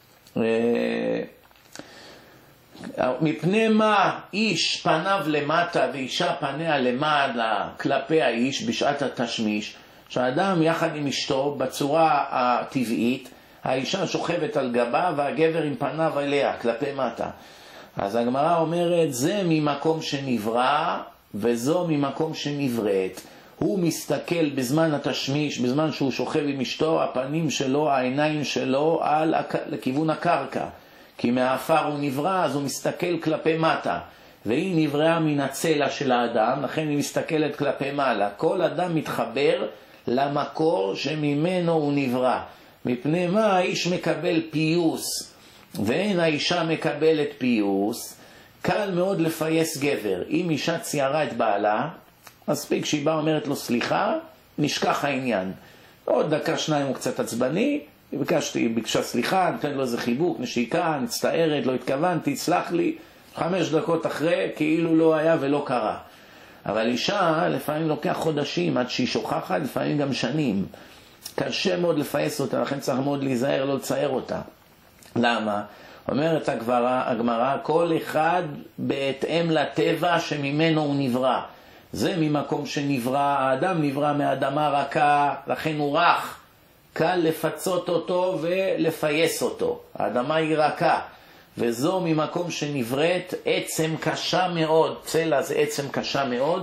מפני מה איש פניו למטה ואישה פניה למעלה כלפי האיש בשעת התשמיש, שהאדם יחד עם אשתו בצורה הטבעית, האישה שוכבת על גבה והגבר עם פניו אליה כלפי מטה. אז הגמרא אומרת, זה ממקום שנברא וזו ממקום שנבראת. הוא מסתכל בזמן התשמיש, בזמן שהוא שוכב עם אשתו, הפנים שלו, העיניים שלו לכיוון הקרקע. כי מהאפר הוא נברא, אז הוא מסתכל כלפי מטה. והיא נבראה מן הצלע של האדם, לכן היא מסתכלת כלפי מעלה. כל אדם מתחבר למקור שממנו הוא נברא. מפני מה האיש מקבל פיוס, ואין האישה מקבלת פיוס, קל מאוד לפייס גבר. אם אישה ציירה את בעלה, מספיק שהיא באה אומרת לו סליחה, נשכח העניין. עוד 1-2 הוא קצת עצבני, היא ביקשה סליחה, נתן לו איזה חיבוק, נשיקה, נצטערת, לא התכוונתי, סלח לי, 5 דקות אחרי, כאילו לא היה ולא קרה. אבל אישה לפעמים לוקח חודשים עד שהיא שוכחת, לפעמים גם שנים. קשה מאוד לפייס אותה, לכן צריך מאוד להיזהר, לא לצייר אותה. למה? אומרת הגמרא, כל אחד בהתאם לטבע שממנו הוא נברא. זה ממקום שנברא, האדם נברא מאדמה רכה, לכן הוא רך. קל לפצות אותו ולפייס אותו. האדמה היא רכה. וזו ממקום שנבראת עצם קשה מאוד, צלע זה עצם קשה מאוד,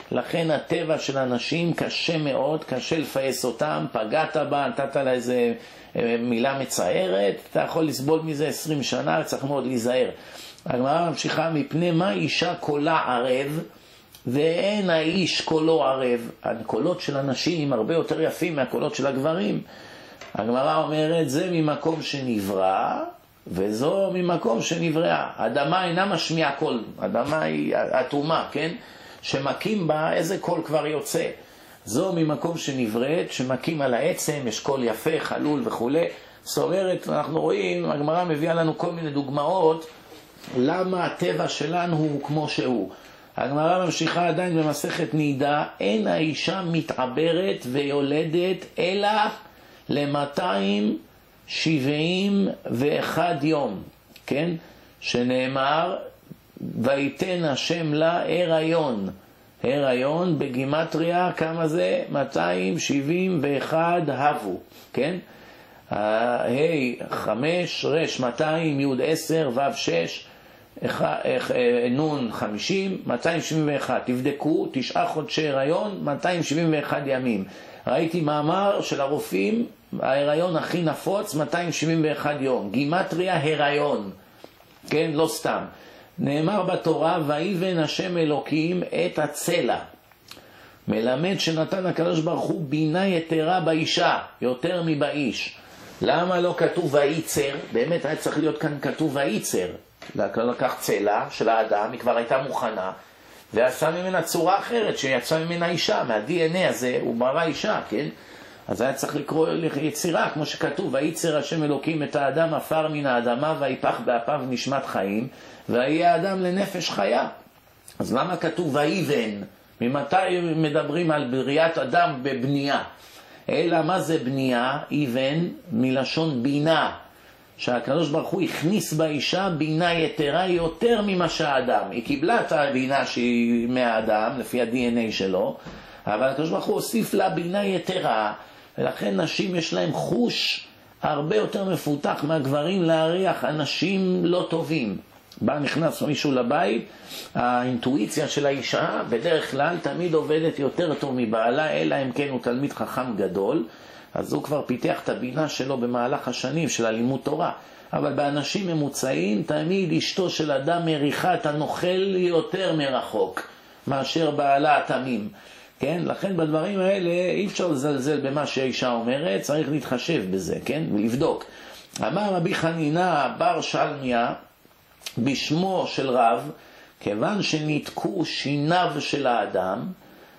לכן הטבע של אנשים קשה מאוד, קשה לפייס אותם, פגעת בה, נתת לה איזה מילה מצערת, אתה יכול לסבול מזה 20 שנה, צריך מאוד להיזהר. הגמרא ממשיכה, מפני מה אישה קולה ערב, ואין האיש קולו ערב. הקולות של הנשים הרבה יותר יפים מהקולות של הגברים. הגמרא אומרת, זה ממקום שנברא, וזו ממקום שנבראה. אדמה אינה משמיעה קול, אדמה היא אטומה, כן? שמקים בה איזה קול כבר יוצא. זו ממקום שנבראת, שמקים על העצם, יש קול יפה, חלול וכו'. זאת אומרת, אנחנו רואים, הגמרא מביאה לנו כל מיני דוגמאות, למה הטבע שלנו הוא כמו שהוא. הגמרא ממשיכה עדיין במסכת נידה, אין האישה מתעברת ויולדת אלא ל-271 יום, כן? שנאמר, ויתן השם לה הריון. הריון בגימטריה, כמה זה? 271 הבו, כן? ה' 5, ר' 200, י' 10, ו' 6, נון 50, 271. תבדקו, 9 חודשי הריון, 271 ימים. ראיתי מאמר של הרופאים, ההיריון הכי נפוץ, 271 יום. גימטריה הריון, כן? לא סתם. נאמר בתורה, ויבן השם אלוקים את הצלע. מלמד שנתן הקדוש ברוך הוא בינה יתרה באישה, יותר מבאיש. למה לא כתוב וייצר? באמת היה צריך להיות כאן כתוב וייצר. לקח צלע של האדם, היא כבר הייתה מוכנה, ועשה ממנה צורה אחרת, שיצא ממנה אישה, מה-DNA הזה הוא ברא אישה, כן? אז היה צריך לקרוא יצירה, כמו שכתוב, וייצר השם אלוקים את האדם עפר מן האדמה, ויפח באפיו נשמת חיים, ויהיה האדם לנפש חיה. אז למה כתוב ויבן? ממתי מדברים על בריאת אדם בבנייה? אלא מה זה בנייה? איבן מלשון בינה, שהקדוש ברוך הוא הכניס באישה בינה יתרה יותר ממה שהאדם. היא קיבלה את הבינה שהיא מהאדם, לפי ה-DNA שלו, אבל הקדוש ברוך הוא הוסיף לה בינה יתרה, ולכן נשים יש להם חוש הרבה יותר מפותח מהגברים להריח אנשים לא טובים. בא נכנס מישהו לבית, האינטואיציה של האישה בדרך כלל תמיד עובדת יותר טוב מבעלה, אלא אם כן הוא תלמיד חכם גדול, אז הוא כבר פיתח את הבינה שלו במהלך השנים של הלימוד תורה. אבל באנשים ממוצעים תמיד אשתו של אדם מריחה את הנוכל יותר מרחוק מאשר בעלה התמים, כן? לכן בדברים האלה אי אפשר לזלזל במה שהאישה אומרת, צריך להתחשב בזה, כן? ולבדוק. אמר רבי חנינא בר שלמיה בשמו של רב, כיוון שנתקו שיניו של האדם,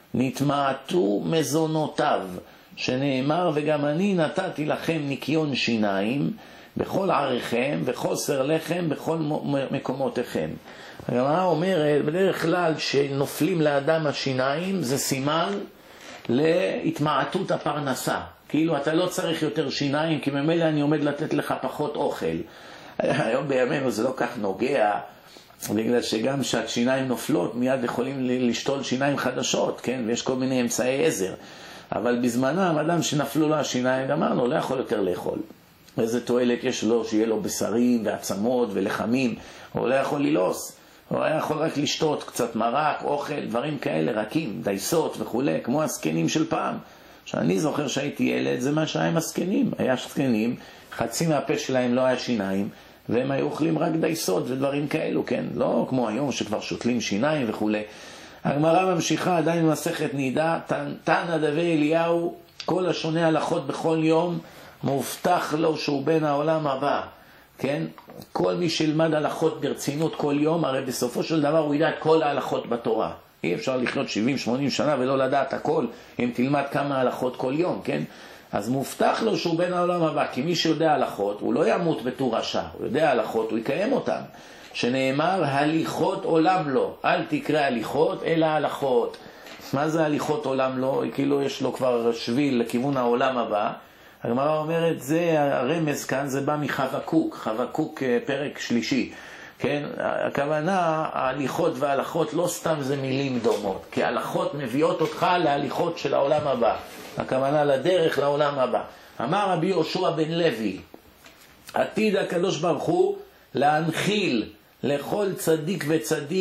נתמעטו מזונותיו, שנאמר, וגם אני נתתי לכם ניקיון שיניים, בכל עריכם, וחוסר לחם בכל מקומותיכם. הגמרא אומרת, בדרך כלל שנופלים לאדם השיניים, זה סימן להתמעטות הפרנסה. כאילו אתה לא צריך יותר שיניים, כי ממילא אני עומד לתת לך פחות אוכל. היום בימינו זה לא כך נוגע, בגלל שגם שהשיניים נופלות, מיד יכולים לשתול שיניים חדשות, כן? ויש כל מיני אמצעי עזר. אבל בזמנם, אדם שנפלו לו השיניים, אמרנו, לא יכול יותר לאכול. איזה תועלת יש לו, שיהיה לו בשרים ועצמות ולחמים, הוא לא יכול ללוס. הוא היה יכול רק לשתות קצת מרק, אוכל, דברים כאלה, רקים, דייסות וכו', כמו הסקנים של פעם. שאני זוכר שהייתי ילד, זה מה שהיה עם הסקנים. היה סקנים, חצי מהפה שלהם לא היה שיניים, והם היו אוכלים רק דייסות ודברים כאלו, כן? לא כמו היום שכבר שותלים שיניים וכו'. הגמרא ממשיכה עדיין במסכת נידה, תנא דבי אליהו, כל השונה הלכות בכל יום, מובטח לו שהוא בן העולם הבא, כן? כל מי שילמד הלכות ברצינות כל יום, הרי בסופו של דבר הוא ידע את כל ההלכות בתורה. אי אפשר לחיות 70-80 שנה ולא לדעת הכל, אם תלמד כמה הלכות כל יום, כן? אז מובטח לו שהוא בן העולם הבא, כי מי שיודע הלכות, הוא לא ימות בתור רשע, הוא יודע הלכות, הוא יקיים אותן. שנאמר, הליכות עולם לו, אל תקרא הליכות, אלא הלכות. מה זה הליכות עולם לו? כאילו יש לו כבר שביל לכיוון העולם הבא. הגמרא אומרת, זה הרמז כאן, זה בא מחבקוק, חבקוק פרק שלישי. כן? הכוונה, ההליכות וההלכות לא סתם זה מילים דומות, כי ההלכות מביאות אותך להליכות של העולם הבא. הכוונה לדרך לעולם הבא. אמר רבי יהושע בן לוי, עתיד הקדוש ברוך הוא להנחיל לכל צדיק וצדיק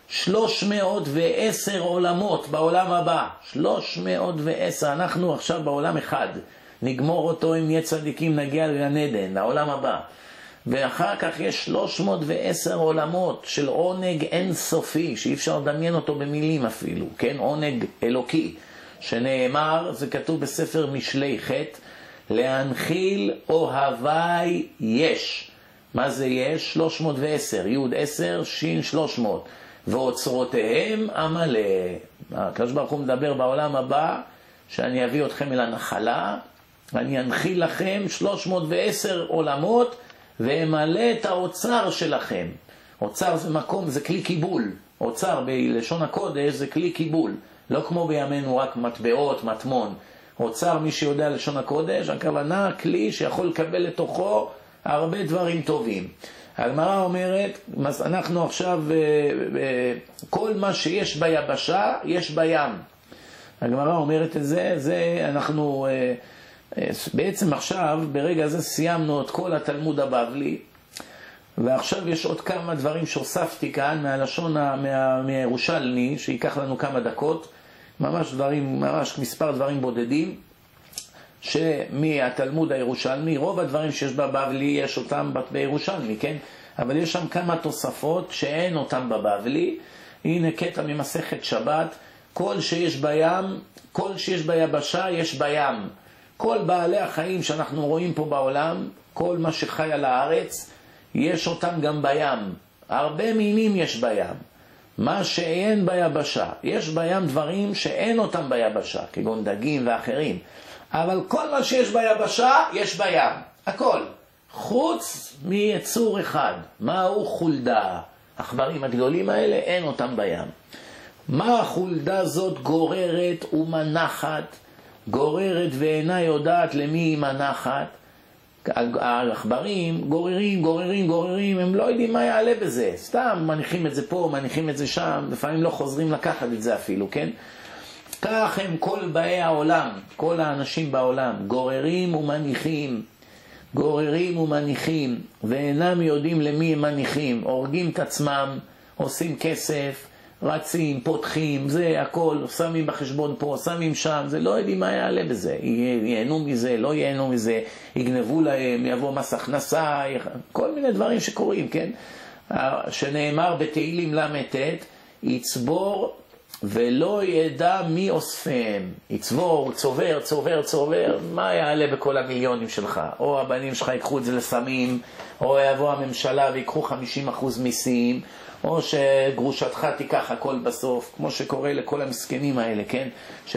310 עולמות בעולם הבא. 310, אנחנו עכשיו בעולם אחד. נגמור אותו, אם נהיה צדיקים נגיע לגן עדן, לעולם הבא. ואחר כך יש 310 עולמות של עונג אינסופי, שאי אפשר לדמיין אותו במילים אפילו, כן? עונג אלוקי, שנאמר, זה כתוב בספר משלי ח', להנחיל אוהבי יש. מה זה יש? 310, י' 10, ש' 300. ואוצרותיהם עמלה. הקדוש ברוך הוא מדבר בעולם הבא, שאני אביא אתכם אל הנחלה, ואני אנחיל לכם 310 עולמות, ואמלא את האוצר שלכם. אוצר זה מקום, זה כלי קיבול. אוצר בלשון הקודש זה כלי קיבול. לא כמו בימינו רק מטבעות, מטמון. אוצר, מי שיודע לשון הקודש, הכוונה כלי שיכול לקבל לתוכו הרבה דברים טובים. הגמרא אומרת, אנחנו עכשיו, כל מה שיש ביבשה, יש בים. הגמרא אומרת את זה אנחנו בעצם עכשיו, ברגע זה סיימנו את כל התלמוד הבבלי, ועכשיו יש עוד כמה דברים שהוספתי כאן מהלשון, מהירושלמי, שיקח לנו כמה דקות, ממש מספר דברים בודדים, שמהתלמוד הירושלמי, רוב הדברים שיש בבבלי יש אותם בירושלמי, כן? אבל יש שם כמה תוספות שאין אותם בבבלי. הנה קטע ממסכת שבת, כל שיש בים, כל שיש ביבשה יש בים. כל בעלי החיים שאנחנו רואים פה בעולם, כל מה שחי על הארץ, יש אותם גם בים. הרבה מינים יש בים. מה שאין ביבשה, יש בים דברים שאין אותם ביבשה, כגון דגים ואחרים. אבל כל מה שיש ביבשה, יש בים. הכל. חוץ מיצור אחד. מהו חולדה? החברים הגדולים האלה, אין אותם בים. מה החולדה זאת גוררת ומנחת? גוררת ואינה יודעת למי היא מנחת. העכברים גוררים, הם לא יודעים מה יעלה בזה. סתם מניחים את זה פה, מניחים את זה שם, לפעמים לא חוזרים לקחת את זה אפילו, כן? כך הם כל באי העולם, כל האנשים בעולם, גוררים ומניחים, ואינם יודעים למי הם מניחים, הורגים את עצמם, עושים כסף, רצים, פותחים, זה הכל, שמים בחשבון פה, שמים שם, זה לא יודעים מה יעלה בזה, ייהנו מזה, לא ייהנו מזה, יגנבו להם, יבוא מס הכנסה, כל מיני דברים שקורים, כן? שנאמר בתהילים ל"ט, יצבור ולא ידע מי אוספם. יצבור, צובר, מה יעלה בכל המיליונים שלך? או הבנים שלך ייקחו את זה לסמים, או יבוא הממשלה ויקחו 50% מיסים, או שגרושתך תיקח הכל בסוף, כמו שקורה לכל המסכנים האלה, כן?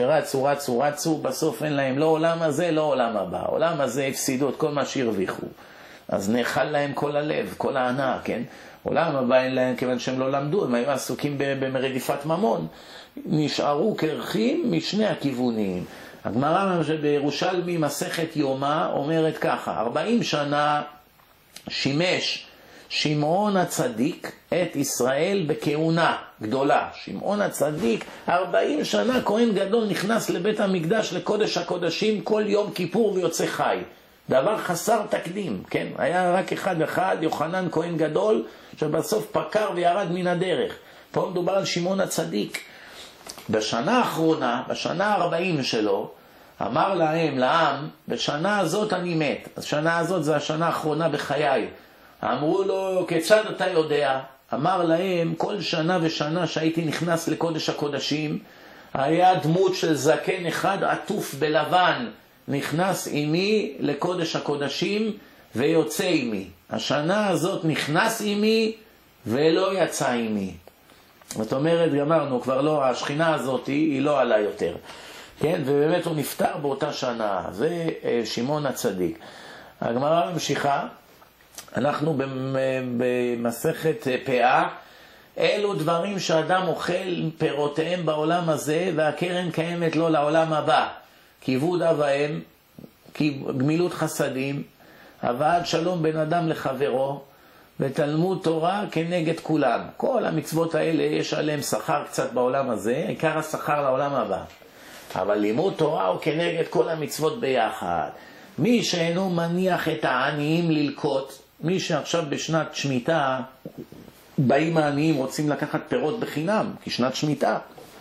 שרצו, בסוף אין להם לא עולם הזה, לא עולם הבא. עולם הזה הפסידו את כל מה שהרוויחו. אז נאכל להם כל הלב, כל הענה, כן? עולם הבא אין להם, כיוון שהם לא למדו, הם היו עסוקים במרדיפת ממון. נשארו קרחים משני הכיוונים. הגמרא בירושלמי מסכת יומא אומרת ככה, 40 שנה שימש שמעון הצדיק את ישראל בכהונה גדולה. שמעון הצדיק 40 שנה כהן גדול נכנס לבית המקדש לקודש הקודשים כל יום כיפור ויוצא חי. דבר חסר תקדים, כן? היה רק אחד, יוחנן כהן גדול, שבסוף פקר וירד מן הדרך. פה מדובר על שמעון הצדיק. בשנה האחרונה, בשנה ה-40 שלו, אמר לעם, בשנה הזאת אני מת. השנה הזאת זה השנה האחרונה בחיי. אמרו לו, כיצד אתה יודע? אמר להם, כל שנה ושנה שהייתי נכנס לקודש הקודשים, היה דמות של זקן אחד עטוף בלבן, נכנס עמי לקודש הקודשים ויוצא עמי. השנה הזאת נכנס עמי ולא יצא עמי. זאת אומרת, גמרנו, כבר לא, השכינה הזאת היא לא עלה יותר. כן? ובאמת הוא נפטר באותה שנה. זה שמעון הצדיק. הגמרא ממשיכה, אנחנו במסכת פאה, אלו דברים שאדם אוכל פירותיהם בעולם הזה, והקרן קיימת לו לעולם הבא. כיבוד אב ואם, גמילות חסדים, הבאת שלום בין אדם לחברו, ותלמוד תורה כנגד כולם. כל המצוות האלה יש עליהם שכר קצת בעולם הזה, עיקר השכר לעולם הבא. אבל לימוד תורה הוא כנגד כל המצוות ביחד. מי שאינו מניח את העניים ללקוט, מי שעכשיו בשנת שמיטה באים העניים, רוצים לקחת פירות בחינם, כי שנת שמיטה.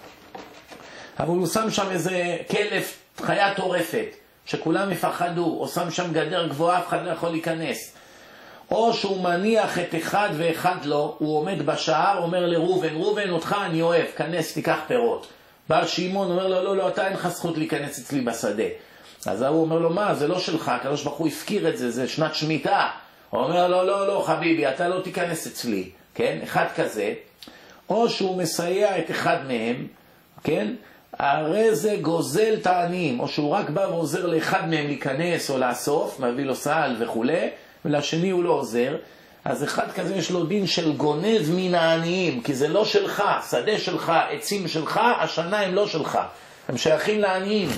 אבל הוא שם שם איזה כלב, חיה טורפת, שכולם יפחדו, או שם שם גדר גבוהה, אף אחד לא יכול להיכנס. או שהוא מניח את אחד ואחד לא, הוא עומד בשער, אומר לרובן, רובן אותך אני אוהב, כנס תיקח פירות. בא שמעון אומר לו, לא, אתה אין לך זכות להיכנס אצלי בשדה. אז הוא אומר לו, מה, זה לא שלך, הקדוש ברוך הוא הפקיר את זה, זה שנת שמיטה. הוא אומר לו, לא, חביבי, אתה לא תיכנס אצלי, כן, אחד כזה. או שהוא מסייע את אחד מהם, כן, הרי זה גוזל את העניים, או שהוא רק בא ועוזר לאחד מהם להיכנס או לאסוף, מביא לו סל וכו', ולשני הוא לא עוזר. אז אחד כזה יש לו דין של גונב מן העניים, כי זה לא שלך, שדה שלך, עצים שלך, השנה הם לא שלך, הם שייכים לעניים.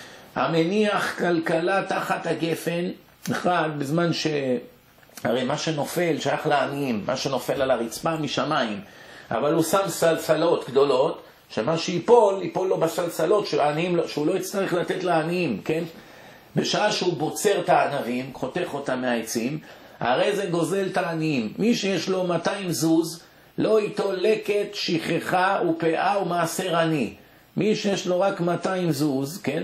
המניח כלכלה תחת הגפן, אחד בזמן הרי מה שנופל שייך לעניים, מה שנופל על הרצפה משמיים, אבל הוא שם סלסלות גדולות, שמה שיפול, ייפול לו בסלסלות שהוא לא יצטרך לתת לעניים, כן? בשעה שהוא בוצר את הענבים, חותך אותם מהעצים, הרי זה גוזל את העניים. מי שיש לו 200 זוז, לא ייטול לקט, שכחה ופאה ומעשר עני. מי שיש לו רק 200 זוז, כן?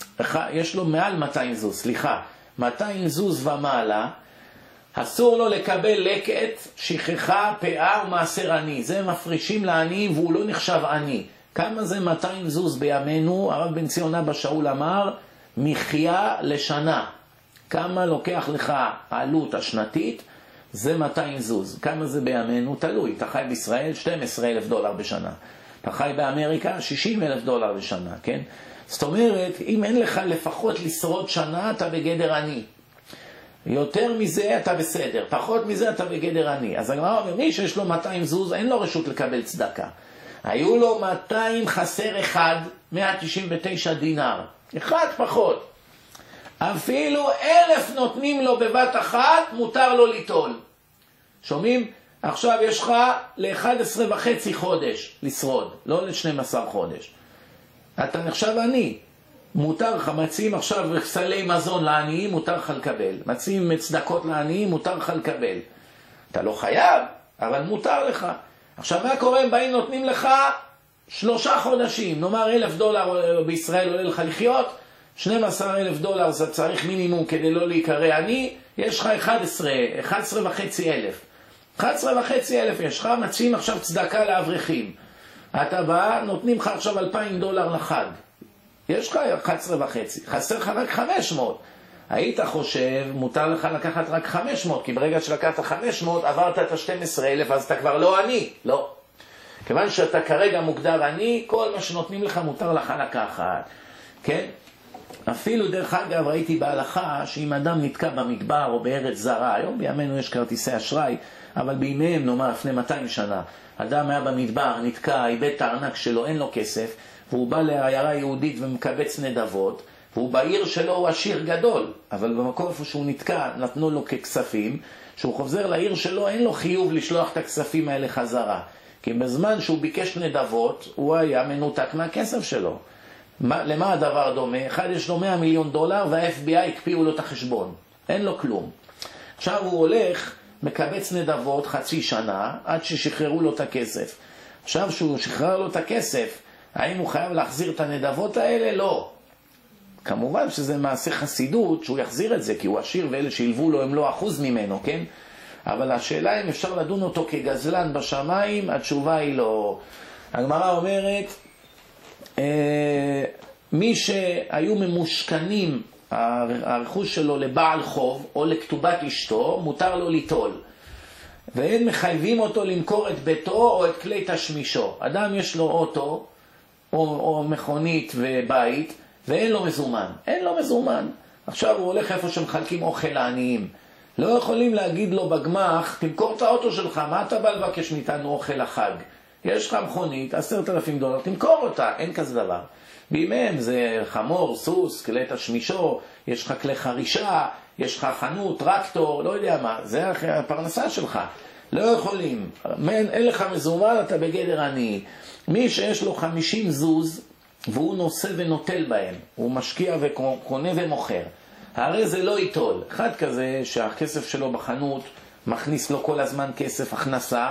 יש לו מעל 200 זוז, סליחה, 200 זוז ומעלה, אסור לו לקבל לקט, שכחה, פאה ומעשר עני. זה מפרישים לעניים והוא לא נחשב עני. כמה זה 200 זוז בימינו? הרב בן ציון אבא שאול אמר, מחיה לשנה. כמה לוקח לך העלות השנתית? זה 200 זוז. כמה זה בימינו? תלוי. אתה חי בישראל $12,000 בשנה. אתה חי באמריקה $60,000 בשנה, כן? זאת אומרת, אם אין לך לפחות לשרוד שנה, אתה בגדר עני. יותר מזה אתה בסדר, פחות מזה אתה בגדר עני. אז הגמרא אומר, מי שיש לו 200 זוז, אין לו רשות לקבל צדקה. היו לו 200 חסר אחד, 199 דינר. אחד פחות. אפילו 1,000 נותנים לו בבת אחת, מותר לו ליטול. שומעים? עכשיו יש לך ל-11.5 חודש לשרוד, לא ל-12 חודש. אתה נחשב עני. מותר לך, מציעים עכשיו סלי מזון לעניים, מותר לך לקבל. מציעים צדקות לעניים, מותר לך לקבל. אתה לא חייב, אבל מותר לך. עכשיו מה קורה? הם באים נותנים לך 3 חודשים, נאמר $1,000 בישראל עולה לך לחיות, $12,000 זה צריך מינימום כדי לא להיקרא עני, יש לך 11,500 יש לך, מציעים עכשיו צדקה לאברכים. אתה בא, נותנים לך עכשיו $2,000 לחג. יש לך 11,500, חסר לך רק 500. היית חושב, מותר לך לקחת רק 500, כי ברגע שלקחת 500, עברת את ה-12,000, אז אתה כבר לא עני. לא. כיוון שאתה כרגע מוגדר עני, כל מה שנותנים לך מותר לך לקחת. כן? אפילו דרך אגב ראיתי בהלכה שאם אדם נתקע במדבר או בארץ זרה, היום בימינו יש כרטיסי אשראי, אבל בימיהם, נאמר לפני 200 שנה, אדם היה במדבר, נתקע, איבד את הארנק שלו, אין לו כסף, והוא בא לעיירה יהודית ומקבץ נדבות, והוא בעיר שלו הוא עשיר גדול, אבל במקום איפה שהוא נתקע נתנו לו ככספים, שהוא חוזר לעיר שלו אין לו חיוב לשלוח את הכספים האלה חזרה, כי בזמן שהוא ביקש נדבות הוא היה מנותק מהכסף שלו. למה הדבר דומה? אחד יש לו $100 מיליון וה-FBI הקפיאו לו את החשבון, אין לו כלום. עכשיו הוא הולך, מקבץ נדבות חצי שנה עד ששחררו לו את הכסף. עכשיו שהוא שחרר לו את הכסף, האם הוא חייב להחזיר את הנדבות האלה? לא. כמובן שזה מעשה חסידות שהוא יחזיר את זה, כי הוא עשיר ואלה שילבו לו הם לא אחוז ממנו, כן? אבל השאלה אם אפשר לדון אותו כגזלן בשמיים, התשובה היא לא. הגמרא אומרת, מי שהיו ממושכנים הרכוש שלו לבעל חוב או לכתובת אשתו, מותר לו ליטול. ואין מחייבים אותו למכור את ביתו או את כלי תשמישו. אדם יש לו אוטו או מכונית ובית ואין לו מזומן. אין לו מזומן. עכשיו הוא הולך איפה שמחלקים אוכל לעניים. לא יכולים להגיד לו בגמח, תמכור את האוטו שלך, מה אתה בא לבקש מאיתנו אוכל לחג? יש לך מכונית, $10,000, תמכור אותה, אין כזה דבר. בימיהם זה חמור, סוס, כלי תשמישו, יש לך כלי חרישה, יש לך חנות, טרקטור, לא יודע מה, זה הפרנסה שלך. לא יכולים, אין לך מזומן, אתה בגדר עני. מי שיש לו 50 זוז, והוא נושא ונוטל בהם, הוא משקיע וקונה ומוכר, הרי זה לא ייטול. אחד כזה שהכסף שלו בחנות מכניס לו כל הזמן כסף הכנסה,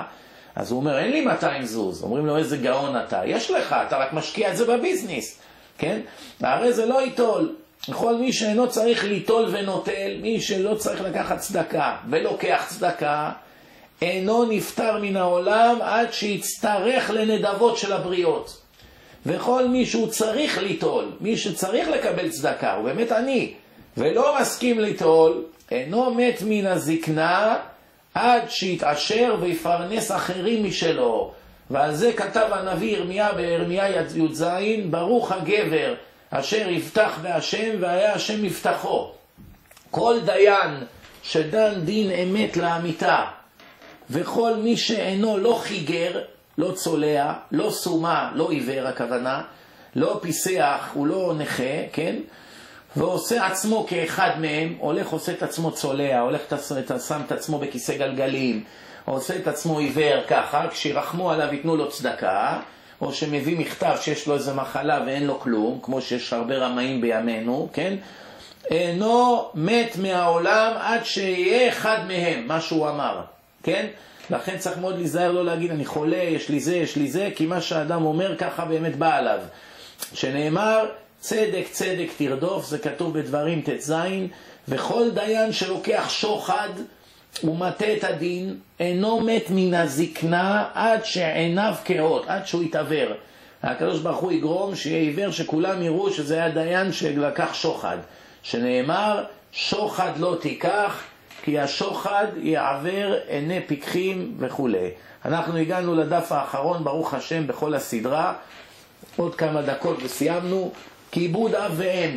אז הוא אומר, אין לי 200 זוז. אומרים לו, איזה גאון אתה. יש לך, אתה רק משקיע את זה בביזנס. כן? הרי זה לא ייטול. לכל מי שאינו צריך ליטול ונוטל, מי שלא צריך לקחת צדקה ולוקח צדקה, אינו נפטר מן העולם עד שיצטרך לנדבות של הבריות. וכל מי שהוא צריך ליטול, מי שצריך לקבל צדקה, הוא באמת עני, ולא מסכים ליטול, אינו מת מן הזקנה עד שיתעשר ויפרנס אחרים משלו. ועל זה כתב הנביא ירמיה בירמיה י"ז, ברוך הגבר אשר יבטח בהשם והיה השם מבטחו. כל דיין שדן דין אמת לאמיתה, וכל מי שאינו לא חיגר, לא צולע, לא סומה, לא עיוור הכוונה, לא פיסח, הוא לא נכה, כן? ועושה עצמו כאחד מהם, הולך עושה את עצמו צולע, הולך שם את עצמו בכיסא גלגלים, עושה את עצמו עיוור ככה, כשירחמו עליו ייתנו לו צדקה, או שמביא מכתב שיש לו איזה מחלה ואין לו כלום, כמו שיש הרבה רמאים בימינו, כן? אינו מת מהעולם עד שיהיה אחד מהם, מה שהוא אמר, כן? לכן צריך מאוד להיזהר לא להגיד אני חולה, יש לי זה, כי מה שהאדם אומר ככה באמת בא עליו. שנאמר, צדק צדק תרדוף, זה כתוב בדברים ט"ז, וכל דיין שלוקח שוחד ומטה את הדין, אינו מת מן הזקנה עד שעיניו כאות, עד שהוא יתעבר. הקדוש ברוך הוא יגרום שיהיה עיוור שכולם יראו שזה היה דיין שלקח שוחד. שנאמר, שוחד לא תיקח, כי השוחד יעבר עיני פיקחים וכו'. אנחנו הגענו לדף האחרון, ברוך השם, בכל הסדרה. עוד כמה דקות וסיימנו. כיבוד אב ואם.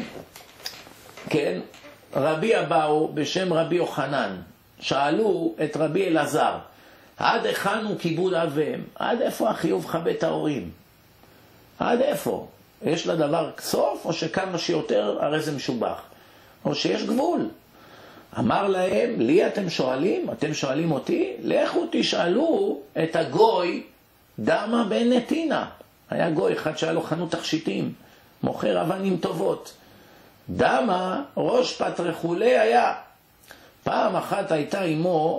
כן? רבי אבאו בשם רבי יוחנן. שאלו את רבי אלעזר, עד היכן הוא כיבוד אב ואם? עד איפה החיוב לכבד את ההורים? עד איפה? יש לדבר סוף, או שכמה שיותר הרי זה משובח? או שיש גבול? אמר להם, לי אתם שואלים? אתם שואלים אותי? לכו תשאלו את הגוי דמה בן נתינה. היה גוי אחד שהיה לו חנות תכשיטים, מוכר אבנים טובות. דמה, ראש פטרחולי היה. פעם אחת הייתה אמו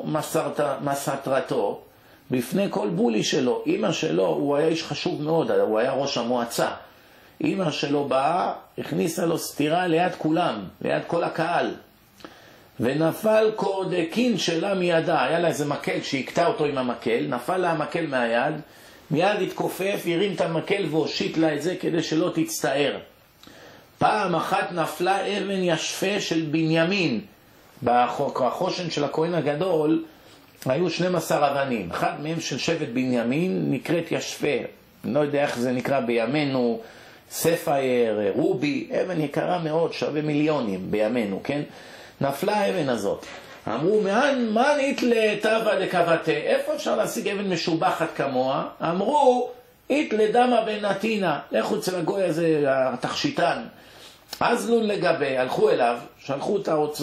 מסתרתו בפני כל בולי שלו. אמא שלו, הוא היה איש חשוב מאוד, הוא היה ראש המועצה. אמא שלו באה, הכניסה לו סתירה ליד כולם, ליד כל הקהל. ונפל קורדקין שלה מידה, היה לה איזה מקל שהקטע אותו עם המקל, נפל לה המקל מהיד, מיד התכופף, הרים את המקל והושיט לה את זה כדי שלא תצטער. פעם אחת נפלה אבן ישפה של בנימין, בחושן של הכהן הגדול היו 12 אבנים, אחד מהם של שבט בנימין נקראת ישפה, אני לא יודע איך זה נקרא בימינו, ספייר, רובי, אבן יקרה מאוד, שווה מיליונים בימינו, כן? נפלה האבן הזאת. אמרו, מה נתלה טבע לקבטה? איפה אפשר להשיג אבן משובחת כמוה? אמרו, נתלה דמה בן נתינה. לכו אצל הגוי הזה, התכשיטן. אז לון לגבי, הלכו אליו, שלחו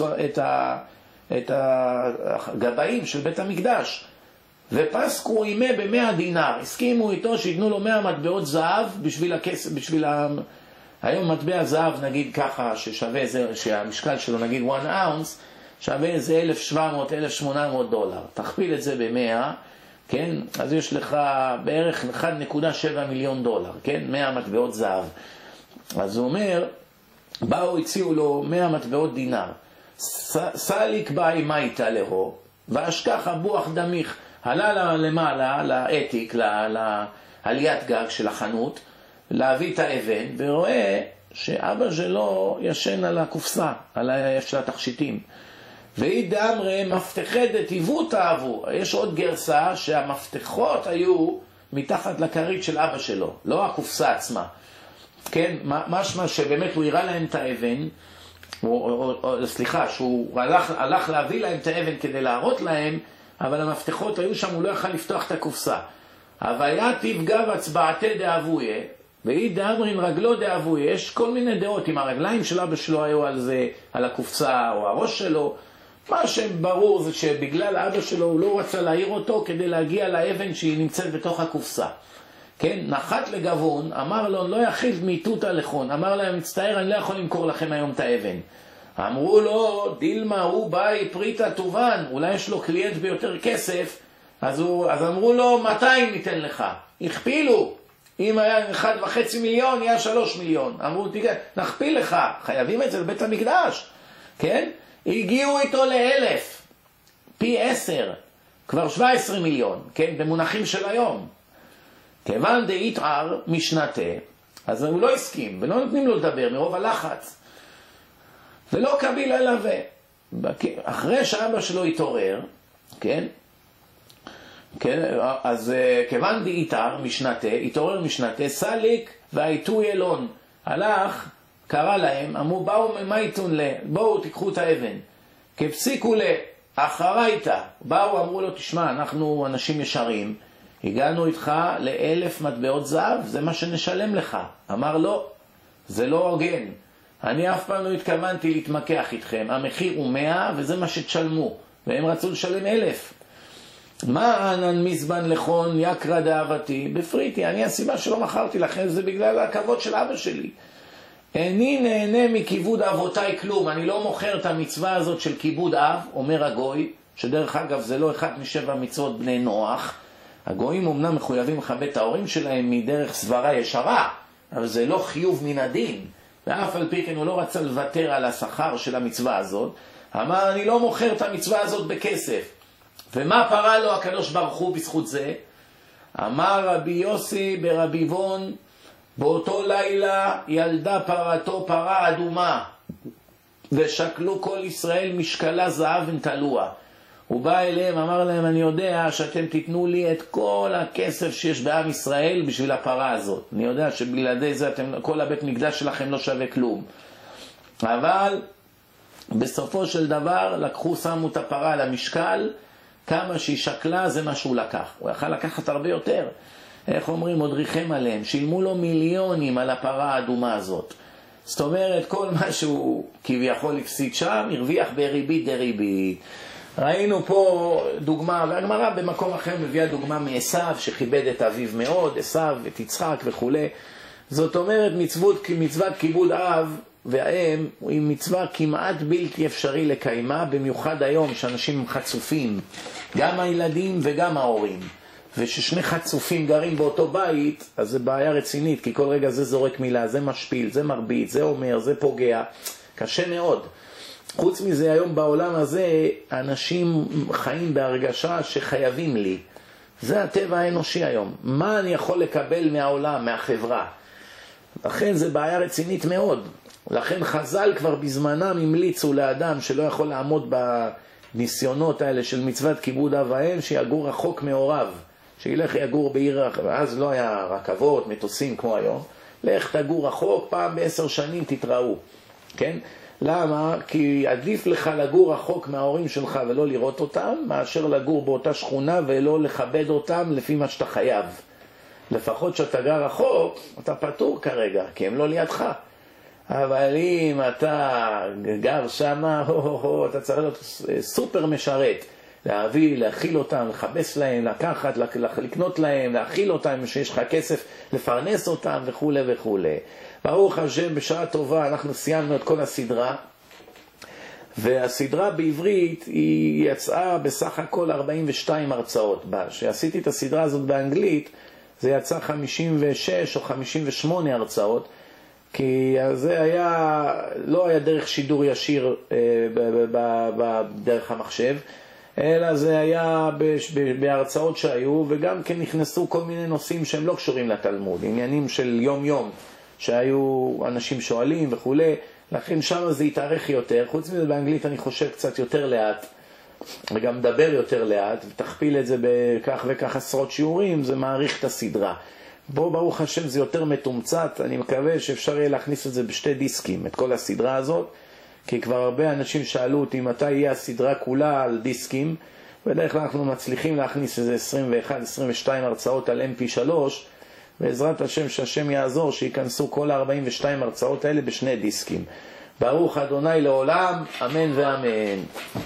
את הגבאים של בית המקדש. ופסקו עימה ב100 דינר. הסכימו איתו שיתנו לו 100 מטבעות זהב בשביל הכסף, היום מטבע זהב נגיד ככה ששווה איזה, שהמשקל שלו נגיד 1 אונס, שווה איזה $1,700-1,800. תכפיל את זה ב100, כן? אז יש לך בערך $1.7 מיליון, כן? 100 מטבעות זהב. אז הוא אומר, באו הציעו לו 100 מטבעות דינר. סליק באי מייטה להו, והשכח אבוח דמיך, עלה למעלה, לעתיק, לעליית גג של החנות, להביא את האבן, ורואה שאבא שלו ישן על הקופסה, על של התכשיטים. והיא דאמרי מפתחת עיוות אהבו. יש עוד גרסה שהמפתחות היו מתחת לכרית של אבא שלו, לא הקופסה עצמה. כן, משמע שבאמת הוא הראה להם את האבן, סליחה, שהוא הלך להביא להם את האבן כדי להראות להם, אבל המפתחות היו שם, הוא לא יכל לפתוח את הקופסה. הוויה תפגע והצבעתי דאבויה, והיא דאמרין רגלו דאבויה. יש כל מיני דעות, אם הרגליים של אבא שלו היו על זה, על הקופסה, או הראש שלו. מה שברור זה שבגלל אבא שלו הוא לא רצה להעיר אותו כדי להגיע לאבן שהיא נמצאת בתוך הקופסה. כן, נחת לגבון, אמר לו, לא יחיד מיתות הלכון. אמר להם, מצטער, אני לא יכול למכור לכם היום את האבן. אמרו לו, דילמה הוא באי פריטה טובן, אולי יש לו קליינט ביותר כסף, אז אמרו לו 200 ניתן לך, הכפילו, אם היה 1.5 מיליון יהיה 3 מיליון, אמרו תראה, נכפיל לך, חייבים את זה לבית המקדש, כן? הגיעו איתו ל1,000, פי 10, כבר 17 מיליון, כן? במונחים של היום. כיוון דאיתער משנתה, אז הוא לא הסכים, ולא נותנים לו לדבר מרוב הלחץ. ולא קביל אלווה. אחרי שאבא שלו התעורר, כן? אז כיוון דאיתער משנתה, התעורר משנתה, סליק והייתו אלון. הלך, קרא להם, אמרו, מה עיתון לה? בואו תיקחו את האבן. כפסיקו לה, אחרייתא. באו, אמרו לו, תשמע, אנחנו אנשים ישרים, הגענו איתך ל1,000 מטבעות זהב, זה מה שנשלם לך. אמר לא, זה לא הוגן. אני אף פעם לא התכוונתי להתמקח איתכם. המחיר הוא 100 וזה מה שתשלמו. והם רצו לשלם 1,000. מה אנן מזבן לכון יקרא דאהבתי? בפריטי, אני הסיבה שלא מכרתי לכם, זה בגלל הכבוד של אבא שלי. איני נהנה מכיבוד אבותיי כלום. אני לא מוכר את המצווה הזאת של כיבוד אב, אומר הגוי, שדרך אגב זה לא אחד מ7 מצוות בני נוח. הגויים אמנם מחויבים לכבד את ההורים שלהם מדרך סברה ישרה, אבל זה לא חיוב מן הדין. ואף על פי כן הוא לא רצה לוותר על השכר של המצווה הזאת. אמר, אני לא מוכר את המצווה הזאת בכסף. ומה פרה לו הקדוש ברוך הוא בזכות זה? אמר רבי יוסי ברבי וון, באותו לילה ילדה פרתו פרה אדומה, ושקלו כל ישראל משקלה זהב ונטלוה. הוא בא אליהם, אמר להם, אני יודע שאתם תיתנו לי את כל הכסף שיש בעם ישראל בשביל הפרה הזאת. אני יודע שבלעדי זה כל הבית מקדש שלכם לא שווה כלום. אבל בסופו של דבר לקחו, שמו את הפרה על המשקל, כמה שהיא שקלה זה מה שהוא לקח. הוא יכל לקחת הרבה יותר. איך אומרים, עוד ריחם עליהם, שילמו לו מיליונים על הפרה האדומה הזאת. זאת אומרת, כל מה שהוא כביכול הפסיד שם, הרוויח בריבית דריבית. ראינו פה דוגמה, והגמרא במקום אחר מביאה דוגמה מעשיו, שכיבד את אביו מאוד, עשיו, את יצחק וכו'. זאת אומרת, מצוות כיבוד אב והאם היא מצווה כמעט בלתי אפשרי לקיימה, במיוחד היום שאנשים חצופים, גם הילדים וגם ההורים. וששני חצופים גרים באותו בית, אז זה בעיה רצינית, כי כל רגע זה זורק מילה, זה משפיל, זה מרביץ, זה אומר, זה פוגע. קשה מאוד. חוץ מזה, היום בעולם הזה, אנשים חיים בהרגשה שחייבים לי. זה הטבע האנושי היום. מה אני יכול לקבל מהעולם, מהחברה? לכן זה בעיה רצינית מאוד. לכן חז"ל כבר בזמנם המליצו לאדם שלא יכול לעמוד בניסיונות האלה של מצוות כיבוד אב ואם, שיגור רחוק מהוריו. שילך יגור בעיר, אז לא היה רכבות, מטוסים כמו היום. לך תגור רחוק, פעם ב10 שנים תתראו. כן? למה? כי עדיף לך לגור רחוק מההורים שלך ולא לראות אותם, מאשר לגור באותה שכונה ולא לכבד אותם לפי מה שאתה חייב. לפחות שאתה גר רחוק, אתה פטור כרגע, כי הם לא לידך. אבל אם אתה גר שמה, אתה צריך להיות סופר משרת. להביא, להאכיל אותם, לחבס להם, לקחת, לקנות להם, להאכיל אותם, שיש לך כסף, לפרנס אותם וכו' וכו'. ברוך השם, בשעה טובה אנחנו סיימנו את כל הסדרה, והסדרה בעברית היא יצאה בסך הכל 42 הרצאות. כשעשיתי את הסדרה הזאת באנגלית, זה יצא 56 או 58 הרצאות, כי זה היה, לא היה דרך שידור ישיר דרך המחשב, אלא זה היה בהרצאות שהיו, וגם כן נכנסו כל מיני נושאים שהם לא קשורים לתלמוד, עניינים של יום יום, שהיו אנשים שואלים וכו'. לכן שם זה יתארך יותר. חוץ מזה באנגלית אני חושב קצת יותר לאט, וגם מדבר יותר לאט, ותכפיל את זה בכך וכך עשרות שיעורים, זה מעריך את הסדרה. בו ברוך השם זה יותר מתומצת, אני מקווה שאפשר יהיה להכניס את זה בשתי דיסקים, את כל הסדרה הזאת, כי כבר הרבה אנשים שאלו אותי מתי יהיה הסדרה כולה על דיסקים, בדרך כלל אנחנו מצליחים להכניס איזה 21-22 הרצאות על MP3, בעזרת השם שהשם יעזור שיכנסו כל ה-42 הרצאות האלה בשני דיסקים. ברוך אדוני לעולם, אמן ואמן.